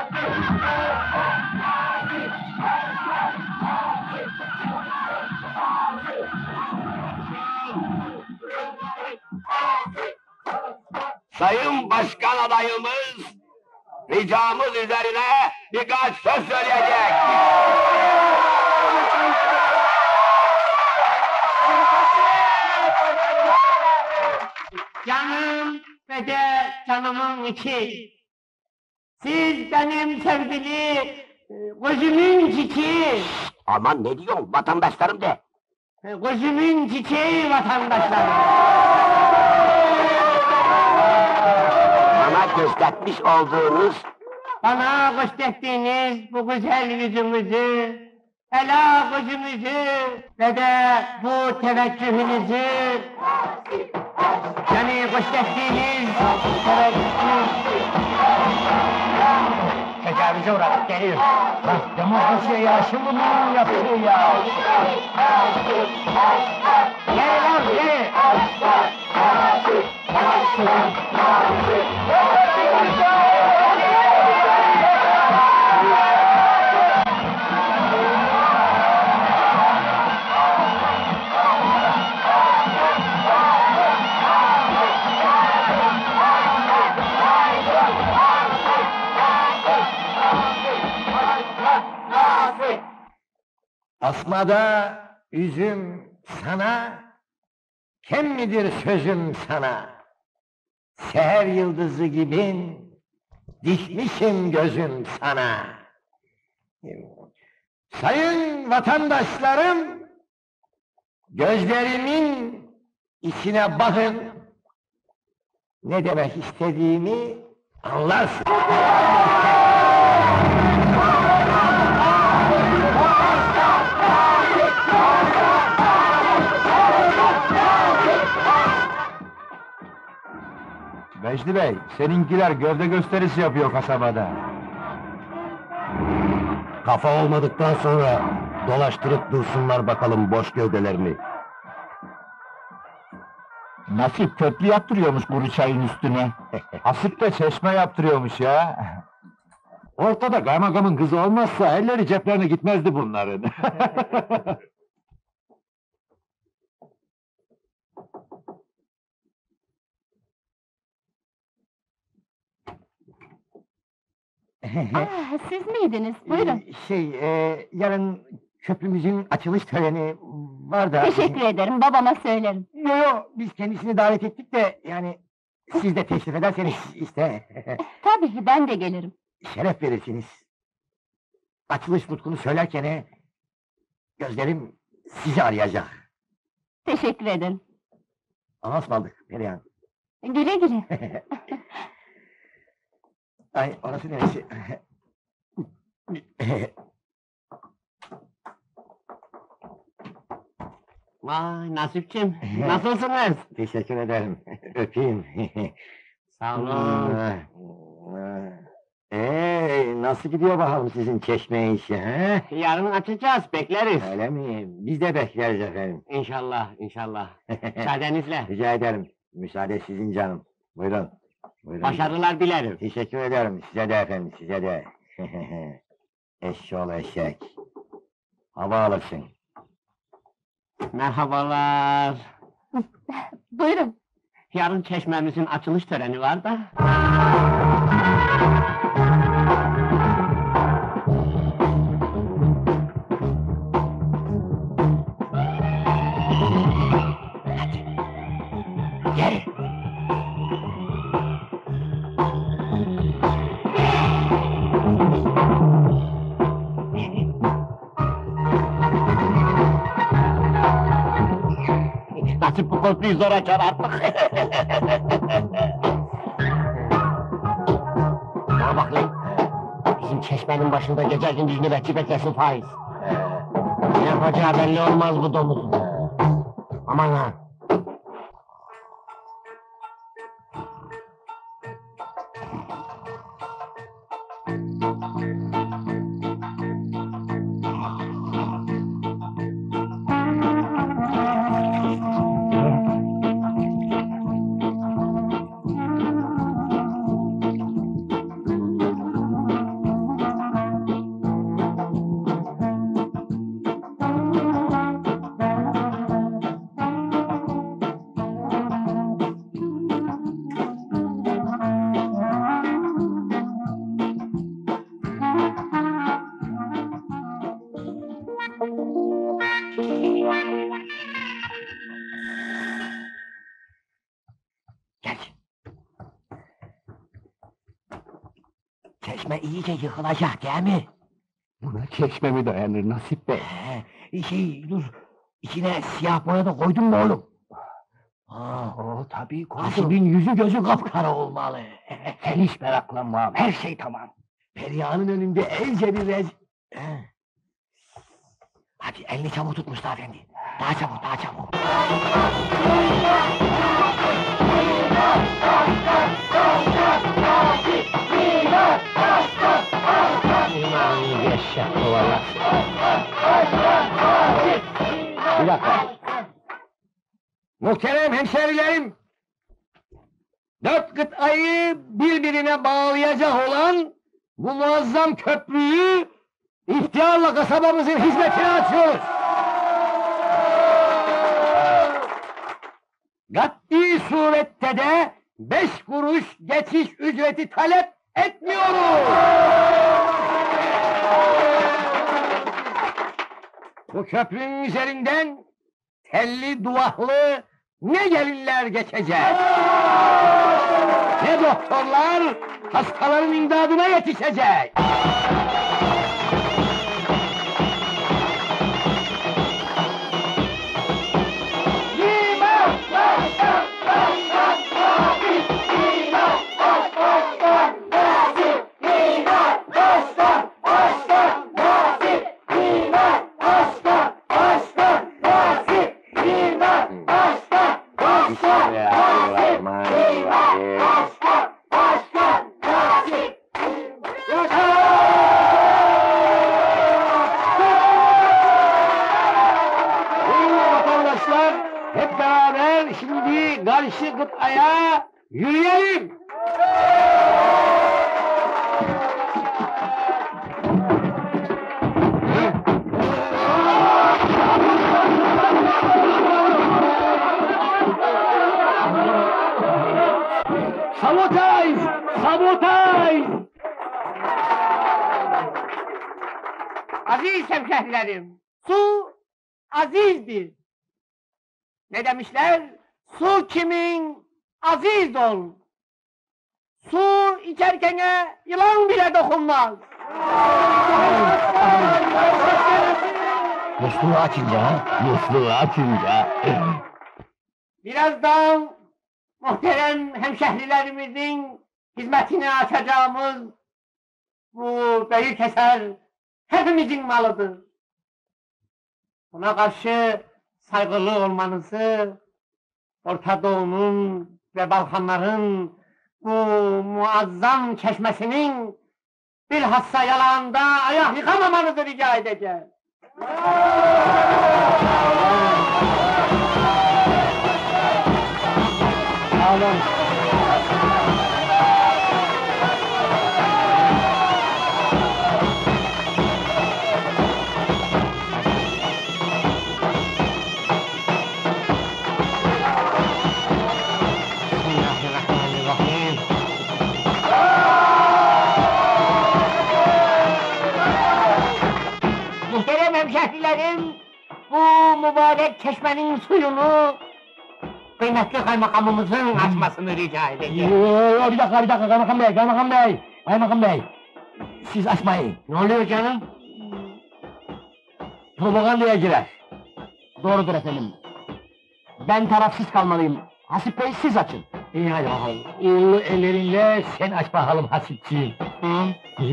Speaker 1: Sayın Başkan adayımız ricamız üzerine birkaç söz söyleyecek.
Speaker 6: Canım ve de canımın içi. Siz benim sevgili e, gözümün çiçi.
Speaker 1: Aman ne diyorsun, vatandaşlarım de!
Speaker 6: Gözümün çiçeği vatandaşlarım!
Speaker 1: Bana göstermiş olduğunuz
Speaker 6: Bana gösterdiğiniz bu güzel yüzünüzü, ela gözünüzü ve de bu teveccühünüzü, yani gösterdiğiniz teveccüh... Tecavüze uğradık, geliyor.
Speaker 3: Bak demokrasiye yaraşır mı bunun yaptığı ya?
Speaker 6: Gel lan, gel!
Speaker 3: Asmada üzüm sana, kem midir sözüm sana? Seher yıldızı gibin, dikmişim gözüm sana. Sayın vatandaşlarım, gözlerimin içine bakın, ne demek istediğimi anlarsın.
Speaker 5: Vecdi Bey, seninkiler gövde gösterisi yapıyor kasabada.
Speaker 3: Kafa olmadıktan sonra dolaştırıp dursunlar bakalım boş gövdelerini.
Speaker 5: Nasip köprü yaptırıyormuş kuru çayın üstüne. Hasip de çeşme yaptırıyormuş ya. Ortada kaymakamın kızı olmazsa elleri ceplerine gitmezdi bunların.
Speaker 4: Ah, siz miydiniz? Buyurun.
Speaker 3: Şey, e, yarın köprümüzün açılış töreni var da...
Speaker 4: Teşekkür ederim, babama söylerim.
Speaker 3: Yo yo, biz kendisini davet ettik de, yani... Siz de teşrif ederseniz işte...
Speaker 4: Tabii, ben de gelirim.
Speaker 3: Şeref verirsiniz. Açılış nutkunu söylerken... he, gözlerim sizi arayacak.
Speaker 4: Teşekkür ederim.
Speaker 3: Allah'a ısmarladık Perihan.
Speaker 4: Güle güle.
Speaker 3: Ay, orası neresi?
Speaker 6: Vay Nasipçim, nasılsınız?
Speaker 3: Teşekkür ederim. Öpeyim.
Speaker 6: Sağ olun.
Speaker 3: Ee, nasıl gidiyor bakalım sizin çeşme işi, he?
Speaker 6: Yarın açacağız, bekleriz.
Speaker 3: Öyle mi? Biz de bekleriz efendim.
Speaker 6: İnşallah, inşallah. Müsaadenizle.
Speaker 3: Rica ederim. Müsaade sizin canım. Buyurun. Buyurun.
Speaker 6: Başarılar dilerim.
Speaker 3: Teşekkür ederim. Size de efendim, size de. Eşşoğlu eşek. Hava alırsın.
Speaker 6: Merhabalar.
Speaker 4: Buyurun.
Speaker 6: Yarın çeşmemizin açılış töreni var da.
Speaker 3: Gel.
Speaker 6: Nasip bu köprüyü zor açar artık. Bana bak lan. Bizim çeşmenin başında gece gündüz nöbetçi beklesin faiz. Ne yapacağı belli olmaz bu domuzun. Aman ha.
Speaker 3: Gel. Çeşme iyice yıkılacak değil mi?
Speaker 5: Buna çeşme mi dayanır Nasip Bey?
Speaker 3: Şey, dur, içine siyah boya da koydun mu oğlum?
Speaker 5: Aa, o tabii koydum.
Speaker 3: Hasibin yüzü gözü kapkara olmalı.
Speaker 5: Sen hiç meraklanma, her şey tamam.
Speaker 3: Perihan'ın önünde ence bir rez... Hadi elini çabuk tut Mustafa Efendi. Daha çabuk, daha çabuk.
Speaker 6: İman yaşa kovalasın.
Speaker 1: Bir dakika. Muhterem hemşerilerim! Dört kıtayı birbirine bağlayacak olan bu muazzam köprüyü ihtiyarla kasabamızın hizmetine açıyoruz. Kat'i surette de beş kuruş geçiş ücreti talep etmiyoruz. Bu köprünün üzerinden telli duvaklı ne gelinler geçecek, ne doktorlar hastaların imdadına yetişecek. Hep beraber şimdi karşı kıtaya yürüyelim. Sabotaj! Sabotaj!
Speaker 6: Aziz hemşehrilerim, su azizdir. Ne demişler? Su kimin? Aziz ol. Su içerken yılan bile dokunmaz.
Speaker 3: Musluğu açınca ha?
Speaker 5: Musluğu açınca.
Speaker 6: Birazdan muhterem hemşehrilerimizin hizmetine açacağımız bu büyük eser hepimizin malıdır. Buna karşı saygılı olmanızı, Orta Doğu'nun ve Balkanların bu muazzam çeşmesinin bilhassa yalağında ayak yıkamamanızı rica edeceğim. Sağ olun. Bismillahirrahmanirrahim. Muhterem hemşehrilerim, bu mübarek çeşmenin suyunu kıymetli kaymakamımızın açmasını rica edeceğim.
Speaker 3: Yoo, bir dakika, bir dakika, kaymakam bey, kaymakam bey, kaymakam bey. Siz açmayın,
Speaker 6: Ne oluyor canım?
Speaker 3: propagandaya girer. Doğrudur efendim. Ben tarafsız kalmalıyım. Hasip Bey siz açın.
Speaker 6: İyi hadi bakalım.
Speaker 3: Uğurlu ellerinle sen aç bakalım Hasipçiğim.
Speaker 6: Hı?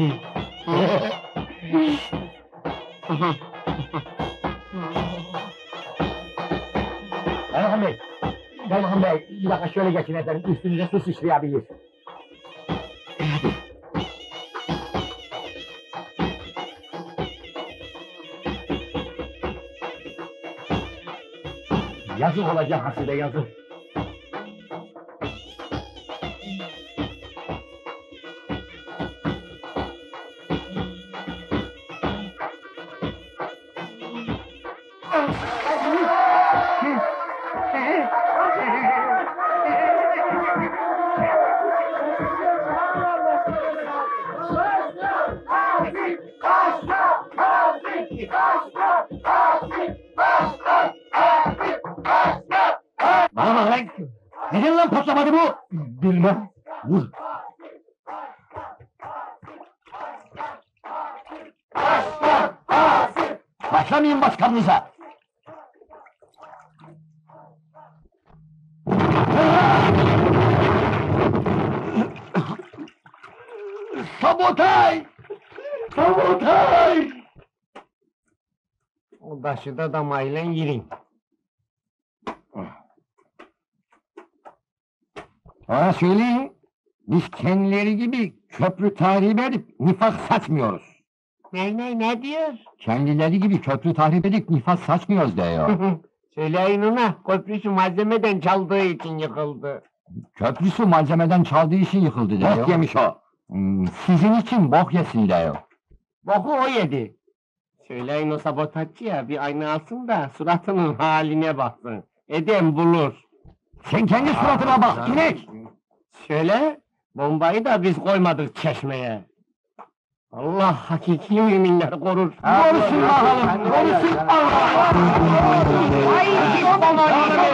Speaker 3: Kaymakam bey, kaymakam bey, bir dakika şöyle geçin efendim, üstünüze su sıçrayabilir. Yazık olacak Hasip'e, yazık. Bana bak lan! Neden lan patlamadı bu?
Speaker 5: Başlamayın başkanınıza! Sabotaj! Sabotaj!
Speaker 6: O başı da damayla yiyin.
Speaker 5: Ona söyleyin, biz kendileri gibi köprü tahrip edip nifak saçmıyoruz.
Speaker 6: Ne ne ne diyor?
Speaker 5: Kendileri gibi köprü tahrip edip nifak saçmıyoruz diyor.
Speaker 6: Söyleyin ona, köprüsü malzemeden çaldığı için yıkıldı.
Speaker 5: Köprüsü malzemeden çaldığı için yıkıldı diyor.
Speaker 1: Bok yemiş o.
Speaker 5: Hmm, sizin için bok yesin diyor.
Speaker 6: Boku o yedi. Söyleyin o sabotajcıya bir ayna alsın da suratının haline baksın. Edem bulur.
Speaker 5: Sen kendi suratına bak, inek!
Speaker 6: Şöyle, bombayı da biz koymadık çeşmeye. Allah hakiki müminleri korur.
Speaker 5: Korusun bakalım, korusun Allah!
Speaker 6: Ay, git bana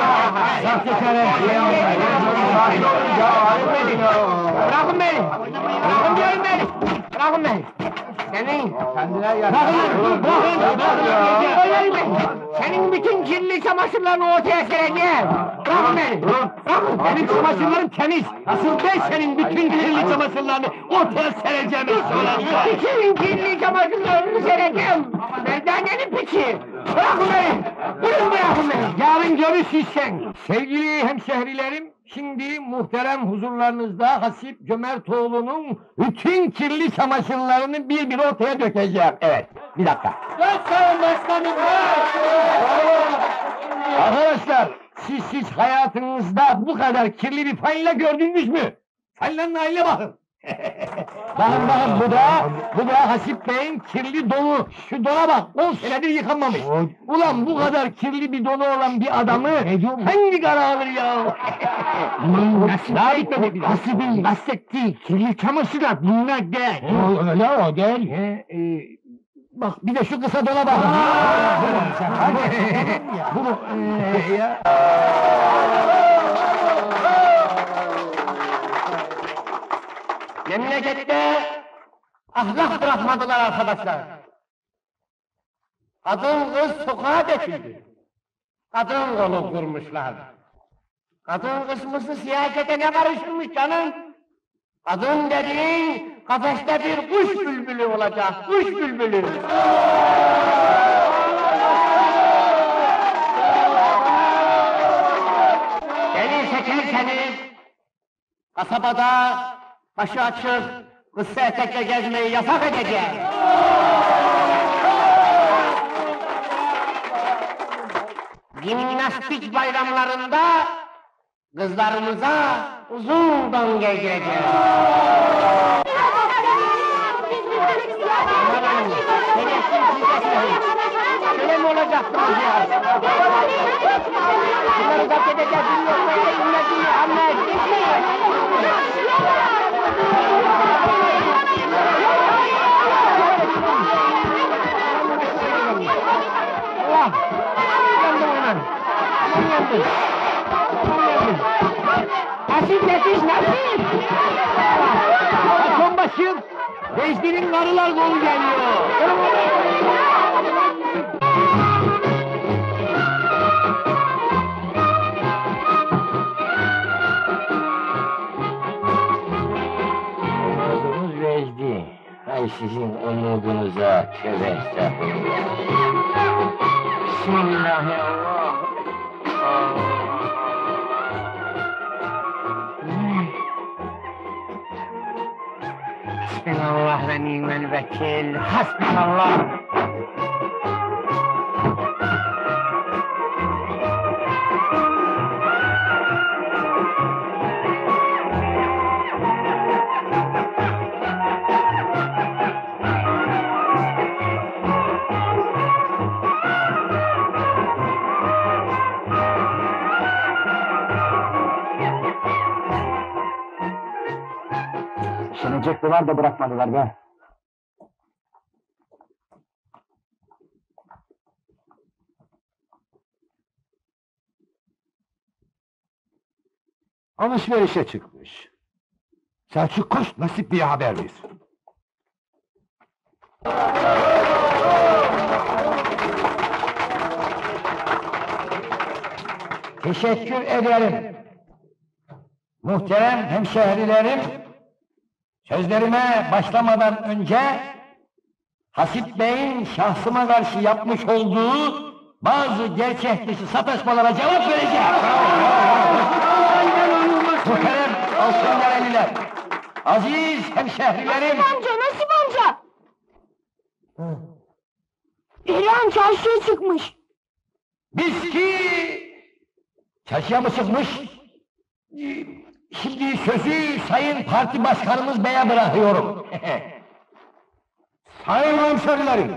Speaker 6: Bırakın beni! Bırakın diyorum beni! Bırakın beni! Senin... Bırakın! Bırakın! Bırakın! Senin bütün kirli çamaşırlarını ortaya sereceğim! Bırakın beni! Bırakın!
Speaker 5: Benim çamaşırlarım temiz! Asıl ben senin bütün kirli çamaşırlarını ortaya sereceğim!
Speaker 6: Bütün kirli çamaşırlarını sereceğim! Merdanenin piçi! Bırakın beni! Buyurun bırakın beni!
Speaker 5: Yarın görüşürüz sen! Sevgili hemşehrilerim, şimdi muhterem huzurlarınızda Hasip Cömertoğlu'nun bütün kirli çamaşırlarını bir bir ortaya dökeceğim. Evet, bir dakika.
Speaker 6: Başkanım başkanım!
Speaker 5: Arkadaşlar, siz siz hayatınızda bu kadar kirli bir fayla gördünüz mü? Faylanın haline bakın. bakın bakın, bu da, bu da Hasip Bey'in kirli donu. Şu dona bak, on senedir yıkanmamış. Ulan bu kadar kirli bir donu olan bir adamı hangi kara alır ya? Nasıl daha bitmedi? Hasip'in kastettiği kirli çamaşırlar bunlar değil. Öyle o değil. He, e, bak bir de şu kısa dona bak. Bunu, e, ya.
Speaker 6: Memlekette ahlak bırakmadılar arkadaşlar. Kadın kız sokağa döküldü. Kadın kolu kurmuşlar. Kadın kısmısı siyasete ne karışırmış canım? Kadın dediğin kafeste bir kuş bülbülü olacak, kuş bülbülü. Beni seçerseniz kasabada başı açık, kısa etekle gezmeyi yasak edeceğim. Gimnastik bayramlarında kızlarımıza uzun don giydireceğim. Şöyle mi olacaksınız ya? Bunları zapt edeceğiz, bilmiyorum, ümmetini Muhammed. Allah! Yandım ulan! Aman yandım! Aman yandım! Nasip yetiş, nasip!
Speaker 5: Patron başım, Vecdi'nin karılar kolu geliyor.
Speaker 6: Kızımız Vecdi. Ay sizin umudunuza tövbe estağfurullah. Bismillahirrahmanirrahim. Hasbunallah ve ni'mel vekil. Hasbunallah.
Speaker 5: Şenecek duvar da bırakmadılar be. Alışverişe çıkmış. Selçuk koş, Nasip diye haber ver. Teşekkür ederim. Muhterem hemşehrilerim, sözlerime başlamadan önce Hasip Bey'in şahsıma karşı yapmış olduğu bazı gerçek dışı sataşmalara cevap vereceğim. Muhterem Altındereliler, aziz hemşehrilerim.
Speaker 4: Nasip amca, Nasip amca! İrem çarşıya çıkmış.
Speaker 5: Biz ki çarşıya mı çıkmış? Şimdi sözü Sayın Parti Başkanımız Bey'e bırakıyorum. Sayın hemşerilerim!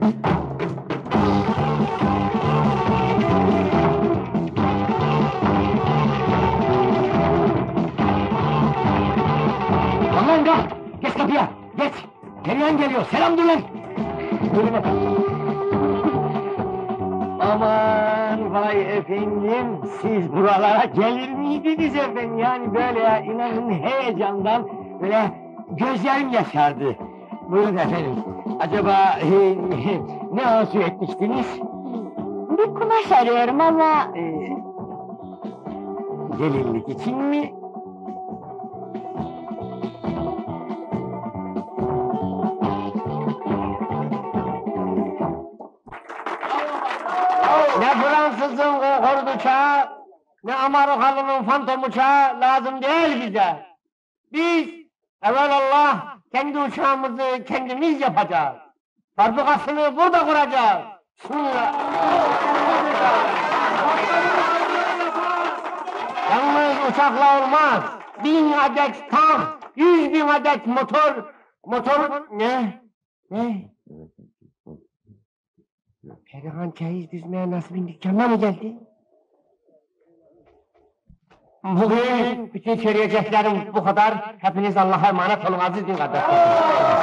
Speaker 5: Aman kalk! Geç kapıya! Geç! Perihan geliyor! Selam dur lan! Buyurun efendim. Aman vay efendim, siz buralara gelir miydiniz efendim? Yani böyle ya, inanın heyecandan böyle gözlerim yaşardı. Buyurun efendim, acaba e, ne arzu etmiştiniz?
Speaker 4: Bir kumaş arıyorum ama...
Speaker 5: E, gelinlik için mi? Ne Fransızın kordu uçağı, ne Amerikalı'nın fantom uçağı lazım değil bize. Biz evvelallah kendi uçağımızı kendimiz yapacağız. Fabrikasını burada kuracağız. Bismillah. Yalnız uçakla olmaz. Bin adet tank, yüz bin adet motor, motor ne? Ne? Perihan çeyiz dizmeye Nasip'in dükkanına mı geldi? Bugün bütün söyleyeceklerim bu kadar. Hepiniz Allah'a emanet olun aziz din kardeşlerim.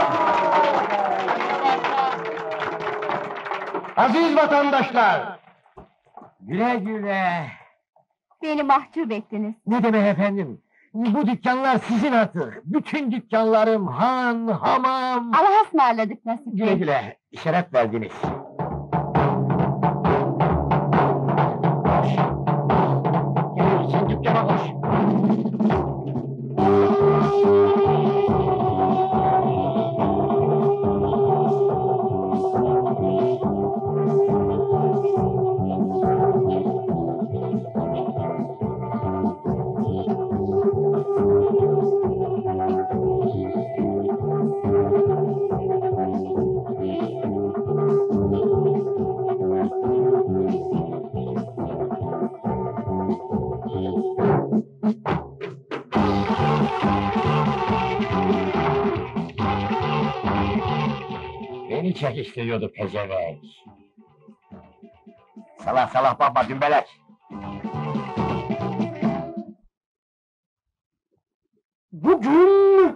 Speaker 5: Aziz vatandaşlar! Güle güle!
Speaker 4: Beni mahcup ettiniz.
Speaker 5: Ne demek efendim? Bu dükkanlar sizin artık. Bütün dükkanlarım, han, hamam...
Speaker 4: Allah'a ısmarladık Nasip
Speaker 5: Güle
Speaker 4: Bey.
Speaker 5: güle, şeref verdiniz. Gel sen dükkana koş. Beni çekiştiriyordu pezevenk. Salak salak bakma dümbelek. Bugün...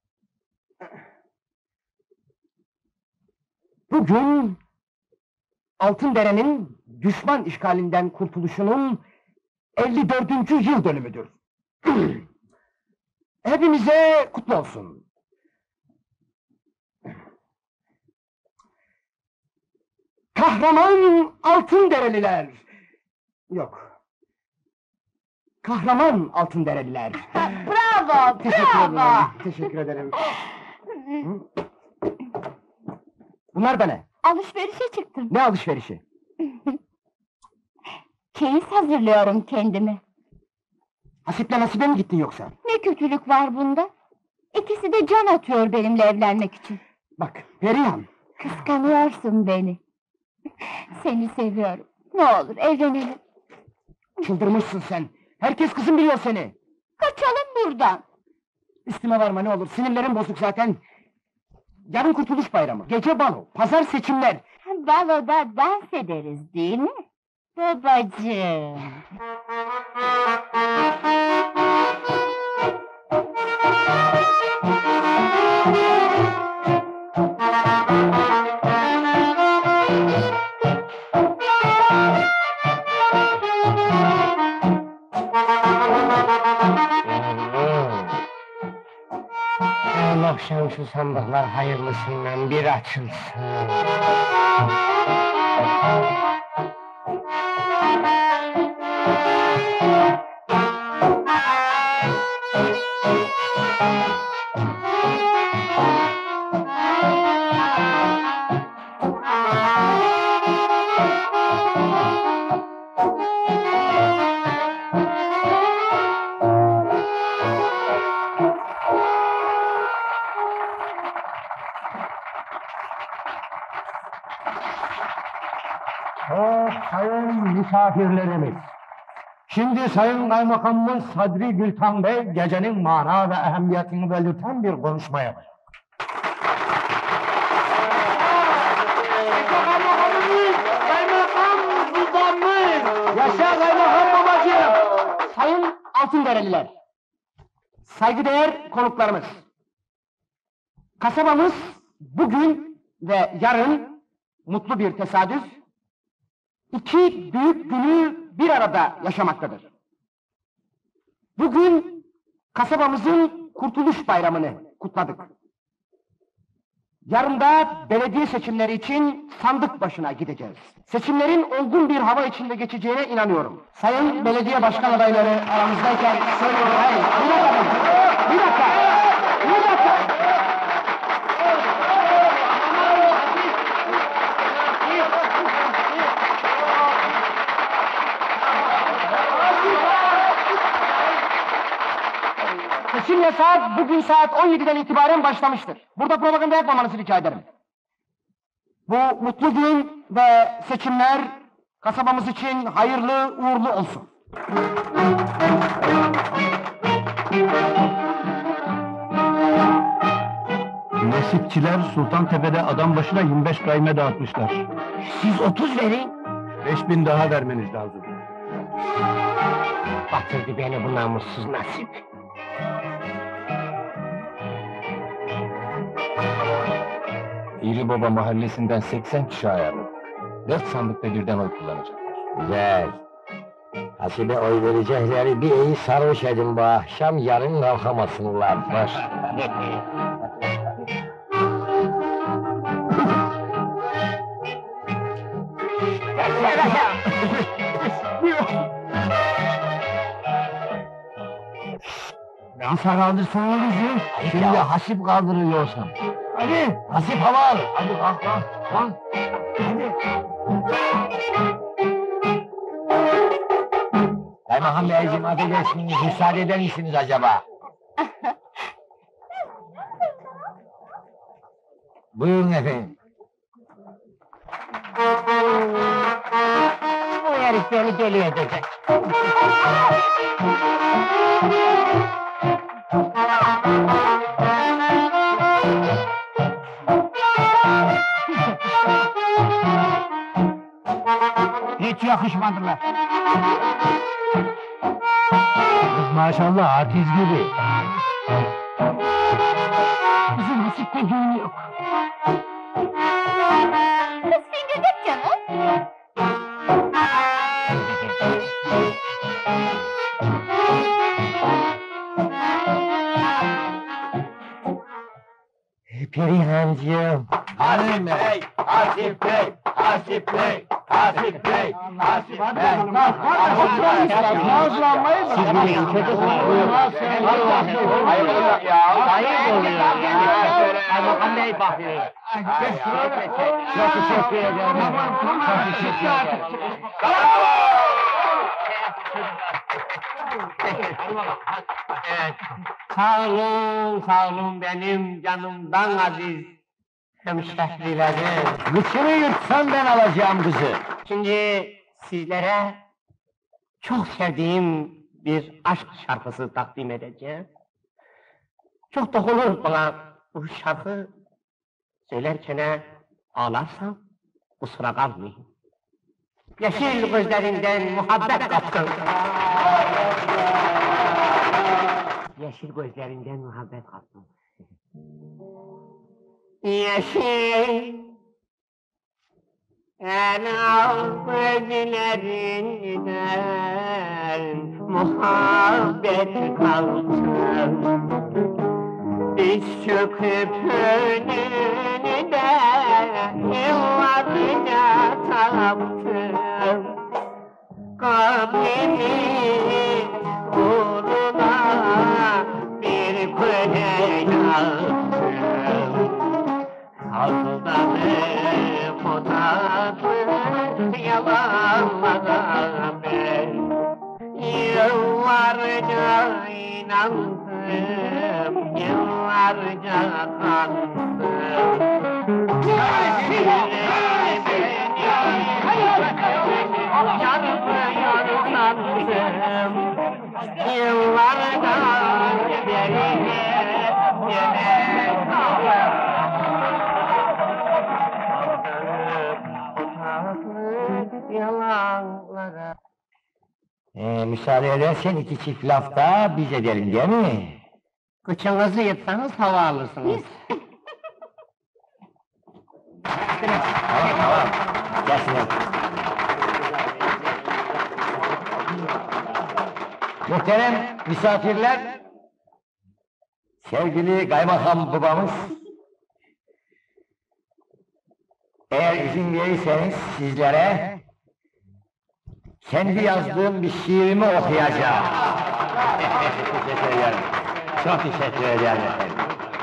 Speaker 5: Bugün... Altındere'nin düşman işgalinden kurtuluşunun elli dördüncü yıl dönümüdür. Hepimize kutlu olsun. Kahraman Altındereliler! Yok. Kahraman Altındereliler!
Speaker 4: Bravo,
Speaker 5: Teşekkür
Speaker 4: bravo!
Speaker 5: ederim, teşekkür ederim. Hı? Bunlar da ne?
Speaker 4: Alışverişe çıktım.
Speaker 5: Ne alışverişi?
Speaker 4: Çeyiz hazırlıyorum kendime.
Speaker 5: Hasip'le Nasibe mi gittin yoksa?
Speaker 4: Ne kötülük var bunda? İkisi de can atıyor benimle evlenmek için.
Speaker 5: Bak, Perihan!
Speaker 4: Kıskanıyorsun beni. Seni seviyorum. Ne olur evlenelim.
Speaker 5: Çıldırmışsın sen! Herkes kızım biliyor seni!
Speaker 4: Kaçalım buradan.
Speaker 5: Üstüme varma ne olur, sinirlerim bozuk zaten! Yarın Kurtuluş Bayramı, gece balo, pazar seçimler!
Speaker 4: Baloda dans ederiz değil mi? Babacığım.
Speaker 6: Yarın akşam şu sandıklar hayırlısıyla bir açılsın.
Speaker 5: Oh, sayın misafirlerimiz. Şimdi Sayın Kaymakamımız Sadri Gültan Bey, gecenin mana ve ehemmiyetini belirten bir konuşma yapacak.
Speaker 6: Yaşa kaymakam babacığım! Sayın Altındereliler! Saygıdeğer konuklarımız! Kasabamız bugün ve yarın mutlu bir tesadüf, iki büyük günü bir arada yaşamaktadır. Bugün kasabamızın Kurtuluş Bayramı'nı kutladık. Yarın da belediye seçimleri için sandık başına gideceğiz. Seçimlerin olgun bir hava içinde geçeceğine inanıyorum. Sayın belediye başkan adayları aramızdayken söylüyorum. Hayır, bir dakika, bir dakika, bir dakika. Seçim yasağı bugün saat on yediden itibaren başlamıştır. Burada propaganda yapmamanızı rica ederim. Bu mutlu gün ve seçimler kasabamız için hayırlı uğurlu olsun.
Speaker 5: Nasipçiler Sultantepe'de adam başına yirmi beş kayme dağıtmışlar.
Speaker 6: Siz otuz verin.
Speaker 5: Beş bin daha vermeniz lazım.
Speaker 6: Batırdı beni bu namussuz nasip.
Speaker 2: İri Baba mahallesinden seksen kişi ayarladık. Dört sandıkta birden oy kullanacaklar.
Speaker 1: Güzel. Hasibe oy verecekleri bir iyi sarhoş edin bu akşam, yarın kalkamasınlar. Baş.
Speaker 5: Nasıl kaldırsan bizi? Şimdi hasip kaldırıyorsan. Hadi, hasip hava al. Hadi kalk kalk, kalk. Hadi.
Speaker 1: Kaymakam Beyciğim, affedersiniz, müsaade eder misiniz acaba? Buyurun efendim.
Speaker 6: Bu herif beni deli edecek.
Speaker 5: Hiç yakışmadılar. Kız maşallah artist gibi.
Speaker 6: Bizim nasipte düğün yok.
Speaker 4: Kız fingirdek canım.
Speaker 6: Perihancığım.
Speaker 1: Hasip Bey, Hasip Bey, Hasip Bey, Hasip Bey, Hasip Bey.
Speaker 6: Siz bilin çocuklar.
Speaker 1: Hayır olacak ya.
Speaker 6: Hayır oluyor ya. Kaymakam Bey bakıyor. Çok teşekkür ederim. Çok teşekkür ederim. Evet. Sağ olun, sağ olun benim canımdan aziz hemşehrilerim.
Speaker 1: Gıçını yırtsan ben alacağım kızı.
Speaker 6: Şimdi sizlere çok sevdiğim bir aşk şarkısı takdim edeceğim. Çok da olur bana bu şarkı söylerken ağlarsam kusura kalmayın. Yeşil gözlerinden muhabbet kaptım. Yeşil gözlerinden muhabbet kaptım. Yeşil el gözlerinden muhabbet kaptım. Diz çöküp önünde evladına taptım. Kabrimi uğruna bir köle Aldanıp o tatlı yalanlara ben yıllarca inandım, yıllarca kandım. Çarpıyor sandım, yıllardan beri gene yalanlara.
Speaker 5: Ee, müsaade edersen iki çift laf da biz edelim değil mi?
Speaker 6: Kıçınızı yırtsanız hava alırsınız.
Speaker 5: Tamam tamam. Gelsin. Muhterem misafirler, sevgili kaymakam babamız, eğer izin verirseniz sizlere kendi yazdığım bir şiirimi okuyacağım. Teşekkür ederim. Çok teşekkür ederim efendim.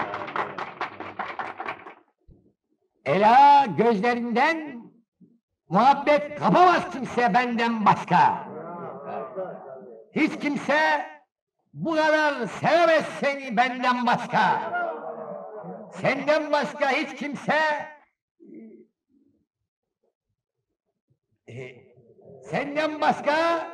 Speaker 5: Ela gözlerinden muhabbet kapamaz kimse benden başka. Hiç kimse bu kadar sevemez seni benden başka. Senden başka hiç kimse... e, Senden başka...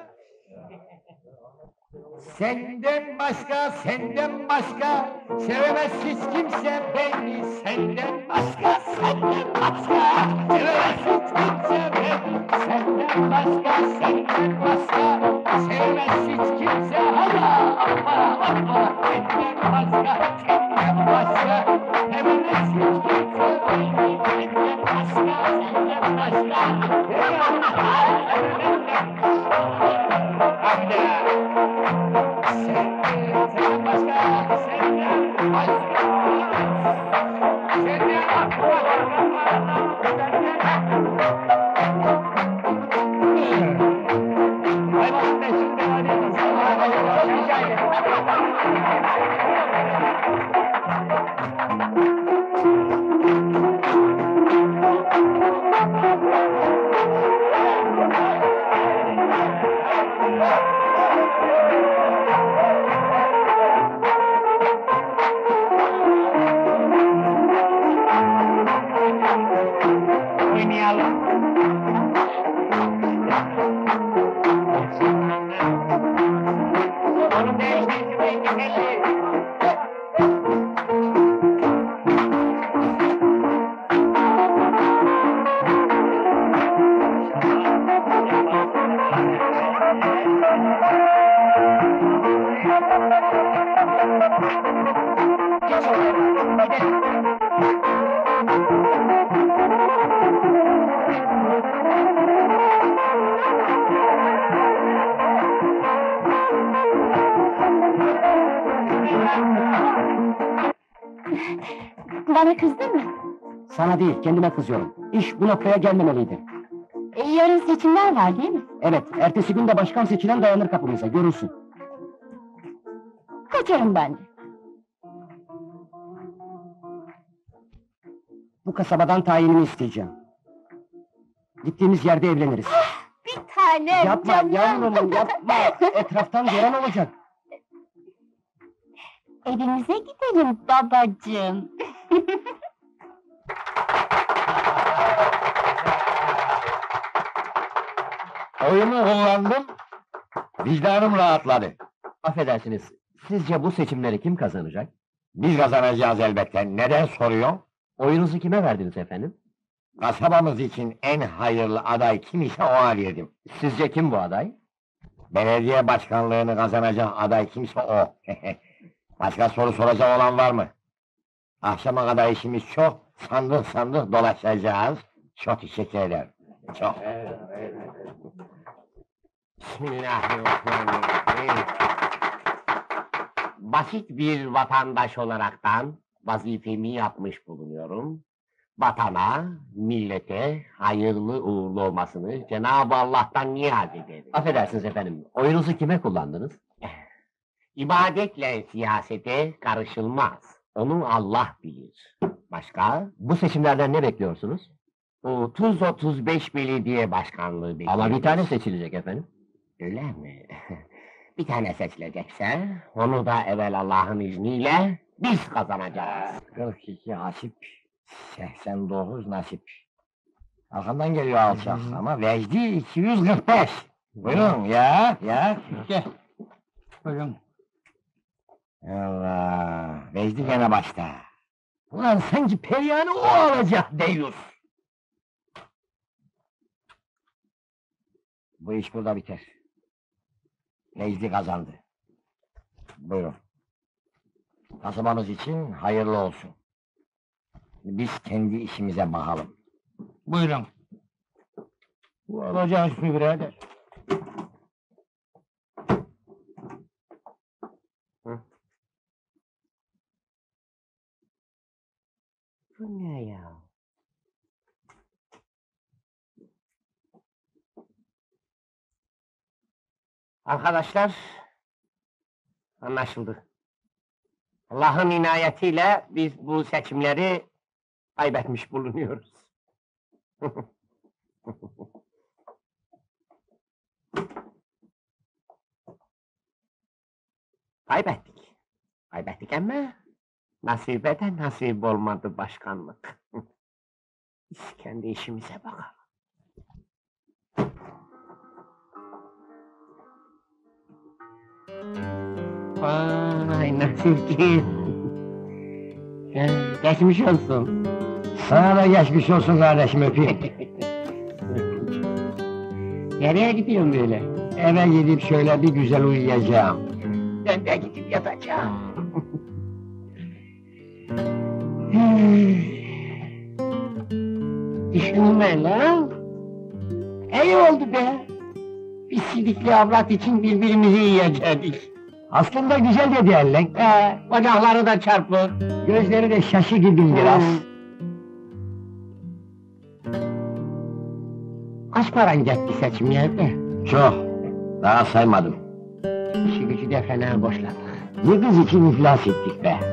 Speaker 5: Senden başka, senden başka sevemez hiç kimse beni. Senden başka, senden başka sevemez hiç kimse beni. Senden başka, senden başka sevemez hiç kimse. Allah, Allah, Allah. Senden başka, senden başka sevemez hiç kimse beni. Senden başka, senden başka Haydi. Senden başka, senden başka,
Speaker 4: Bana kızdın mı?
Speaker 5: Sana değil, kendime kızıyorum. İş bu noktaya gelmemeliydi.
Speaker 4: E, yarın seçimler var değil mi?
Speaker 5: Evet, ertesi gün de başkan seçilen dayanır kapımıza, görürsün.
Speaker 4: Kaçarım ben de.
Speaker 5: Bu kasabadan tayinimi isteyeceğim. Gittiğimiz yerde evleniriz.
Speaker 4: Bir tanem
Speaker 5: Yapma
Speaker 4: canım.
Speaker 5: yavrum, yapma! Etraftan gören olacak.
Speaker 4: Evimize gidelim babacığım.
Speaker 5: Oyumu kullandım, vicdanım rahatladı. Affedersiniz, sizce bu seçimleri kim kazanacak? Biz kazanacağız elbette, neden soruyor? Oyunuzu kime verdiniz efendim? Kasabamız için en hayırlı aday kim ise o arıyordum. Sizce kim bu aday? Belediye başkanlığını kazanacak aday kimse o. Başka soru soracak olan var mı? Akşama kadar işimiz çok, sandık sandık dolaşacağız. Çok teşekkür ederim. Çok.
Speaker 6: Bismillahirrahmanirrahim. Basit bir vatandaş olaraktan vazifemi yapmış bulunuyorum. Vatana, millete hayırlı uğurlu olmasını Cenab-ı Allah'tan niyaz ederim.
Speaker 5: Affedersiniz efendim, oyunuzu kime kullandınız?
Speaker 6: İbadetle siyasete karışılmaz. Onu Allah bilir. Başka?
Speaker 5: Bu seçimlerden ne bekliyorsunuz?
Speaker 6: otuz otuz beş belediye başkanlığı bekliyoruz.
Speaker 5: Ama bir tane seçilecek efendim.
Speaker 6: Öyle mi? Bir tane seçilecekse, onu da evvel Allah'ın izniyle biz kazanacağız.
Speaker 5: kırk iki hasip, seksen dokuz nasip. Arkamdan geliyor alçak ama Vecdi iki yüz kırk beş. Buyurun ya, ya. Gel.
Speaker 3: Buyurun.
Speaker 5: Allah, Vecdi gene başta. Ulan sanki Perihan'ı o alacak deyiyor. Bu iş burada biter. Vecdi kazandı. Buyurun. Kasabamız için hayırlı olsun. Biz kendi işimize bakalım.
Speaker 3: Buyurun.
Speaker 5: Bu alacağın üstü birader.
Speaker 6: Bu ne ya? Arkadaşlar, anlaşıldı. Allah'ın inayetiyle biz bu seçimleri kaybetmiş bulunuyoruz. Kaybettik. Kaybettik ama nasibe de nasip olmadı başkanlık. Biz kendi işimize bakalım. Vay nasipki. Geçmiş olsun.
Speaker 5: Sana da geçmiş olsun kardeşim, öpeyim.
Speaker 6: Nereye gidiyorsun böyle?
Speaker 5: Eve gidip şöyle bir güzel uyuyacağım.
Speaker 6: Ben de gidip yatacağım. Düşünme lan. İyi oldu be. Biz sidikli avrat için birbirimizi yiyecektik.
Speaker 5: Aslında güzel dedi ellen.
Speaker 6: Ee, bacakları da çarpık.
Speaker 5: Gözleri de şaşı gibi biraz.
Speaker 6: Kaç paran gitti seçimlerde?
Speaker 5: Çok. Daha saymadım.
Speaker 6: İşi gücü de fena boşladık.
Speaker 5: Bir kız için iflas ettik be.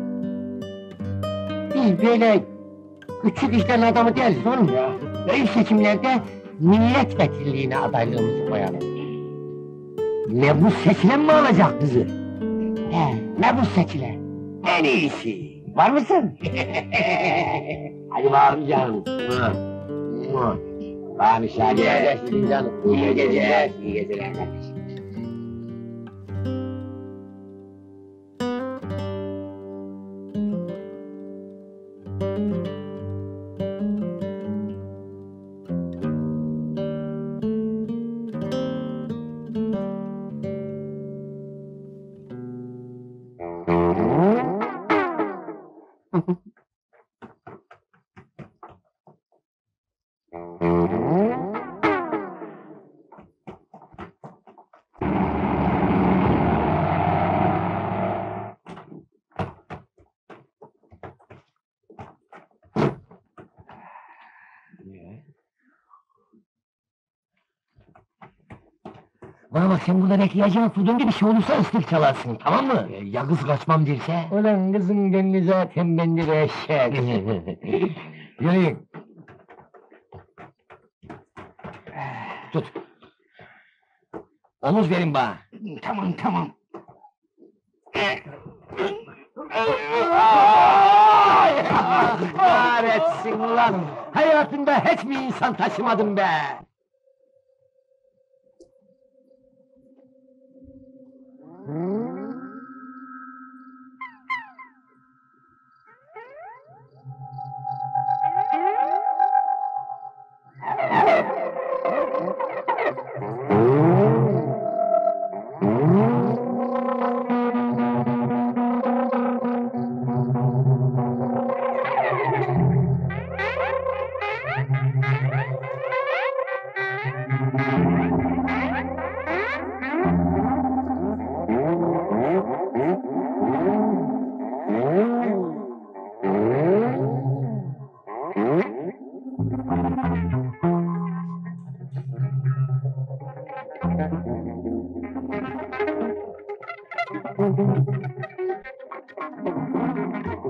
Speaker 6: Biz böyle küçük işten adamı değiliz oğlum ya. Büyük seçimlerde milletvekilliğine adaylığımızı koyalım.
Speaker 5: Ne bu seçilen mi alacak kızı?
Speaker 6: He, ne bu seçilen?
Speaker 5: En iyisi.
Speaker 6: Var mısın?
Speaker 5: Hadi bakalım canım. Bana müsaade edersin canım. İyi geceler.
Speaker 6: İyi geceler kardeşim.
Speaker 5: Bana bak, sen burada bekleyeceğin fudunca bir şey olursa ıslık çalarsın, tamam mı? Ya kız kaçmam derse?
Speaker 6: Ulan kızın gönlü zaten bendir eşek.
Speaker 5: Yürüyün. Tut. Omuz verin bana.
Speaker 3: Tamam tamam.
Speaker 5: Kahretsin ulan! Hayatımda hiç mi insan taşımadım be!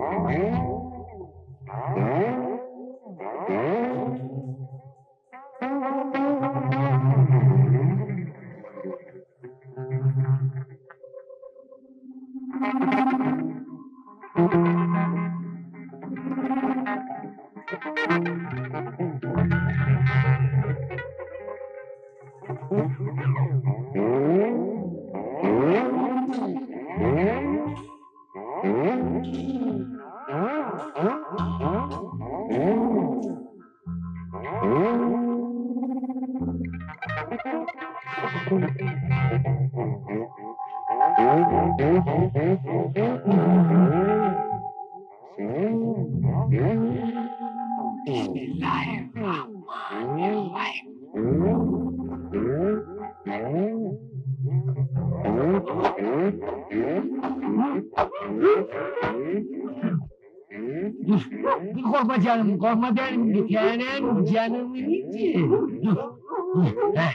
Speaker 5: Dur, dur korkma canım, korkma benim bir tanem, canımın içi. Dur, dur, heh.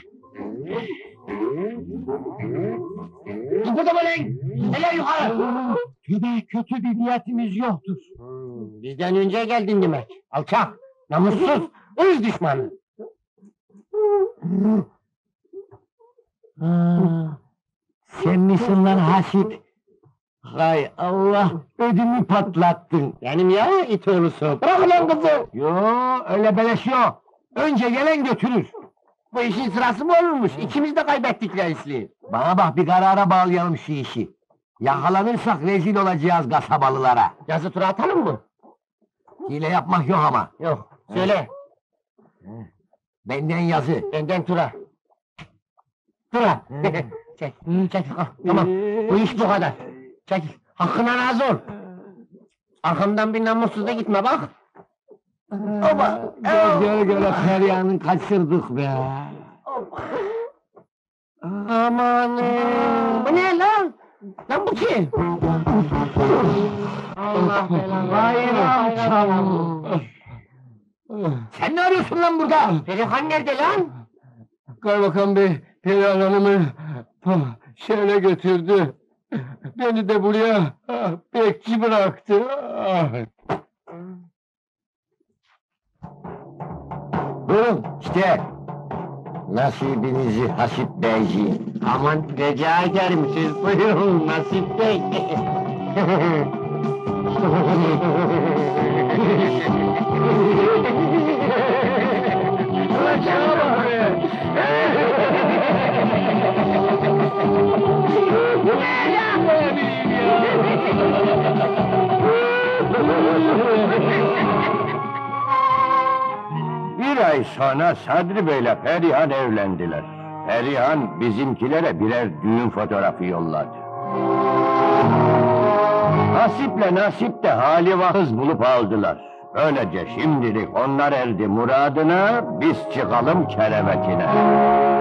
Speaker 5: Kıpırdama lan! Eller yukarı! Tövbe, kötü bir niyetimiz yoktur.
Speaker 6: Bizden önce geldin demek. Alçak, namussuz, ırz düşmanı.
Speaker 5: Aa, sen misin lan Hasip? Hay Allah, ödümü patlattın.
Speaker 6: Benim ya it oğlusu. Bırak lan kızı.
Speaker 5: Yo, öyle beleş yok. Önce gelen götürür.
Speaker 6: Bu işin sırası mı olurmuş? İkimiz de kaybettik reisliği.
Speaker 5: Bana bak, bir karara bağlayalım şu işi. Yakalanırsak rezil olacağız kasabalılara.
Speaker 6: Yazı tura atalım mı?
Speaker 5: Hile yapmak yok ama.
Speaker 6: Yok. Söyle.
Speaker 5: Benden yazı.
Speaker 6: Benden tura. Tura. Çek. Çek. Ah, tamam. Bu iş bu kadar. Çek. Hakkına razı ol. Arkamdan bir namussuz da gitme bak.
Speaker 5: Ama göre göre feryanın kaçırdık be.
Speaker 6: Amanın. Bu ne lan? Lan bu kim? Allah belanı.
Speaker 5: Bayram çalın. Sen ne arıyorsun lan burada?
Speaker 6: Perihan nerede lan?
Speaker 5: Kaymakam Bey, Perihan Hanım'ı şöyle götürdü. Beni de buraya bekçi bıraktı. Buyurun, işte nasibinizi Hasip Beyciğim.
Speaker 6: Aman rica ederim siz buyurun Nasip Bey.
Speaker 1: Bir ay sonra Sadri Bey'le Perihan evlendiler. Perihan bizimkilere birer düğün fotoğrafı yolladı. Hasip'le Nasip de hali vakız bulup aldılar. Böylece şimdilik onlar erdi muradına, biz çıkalım kerevetine.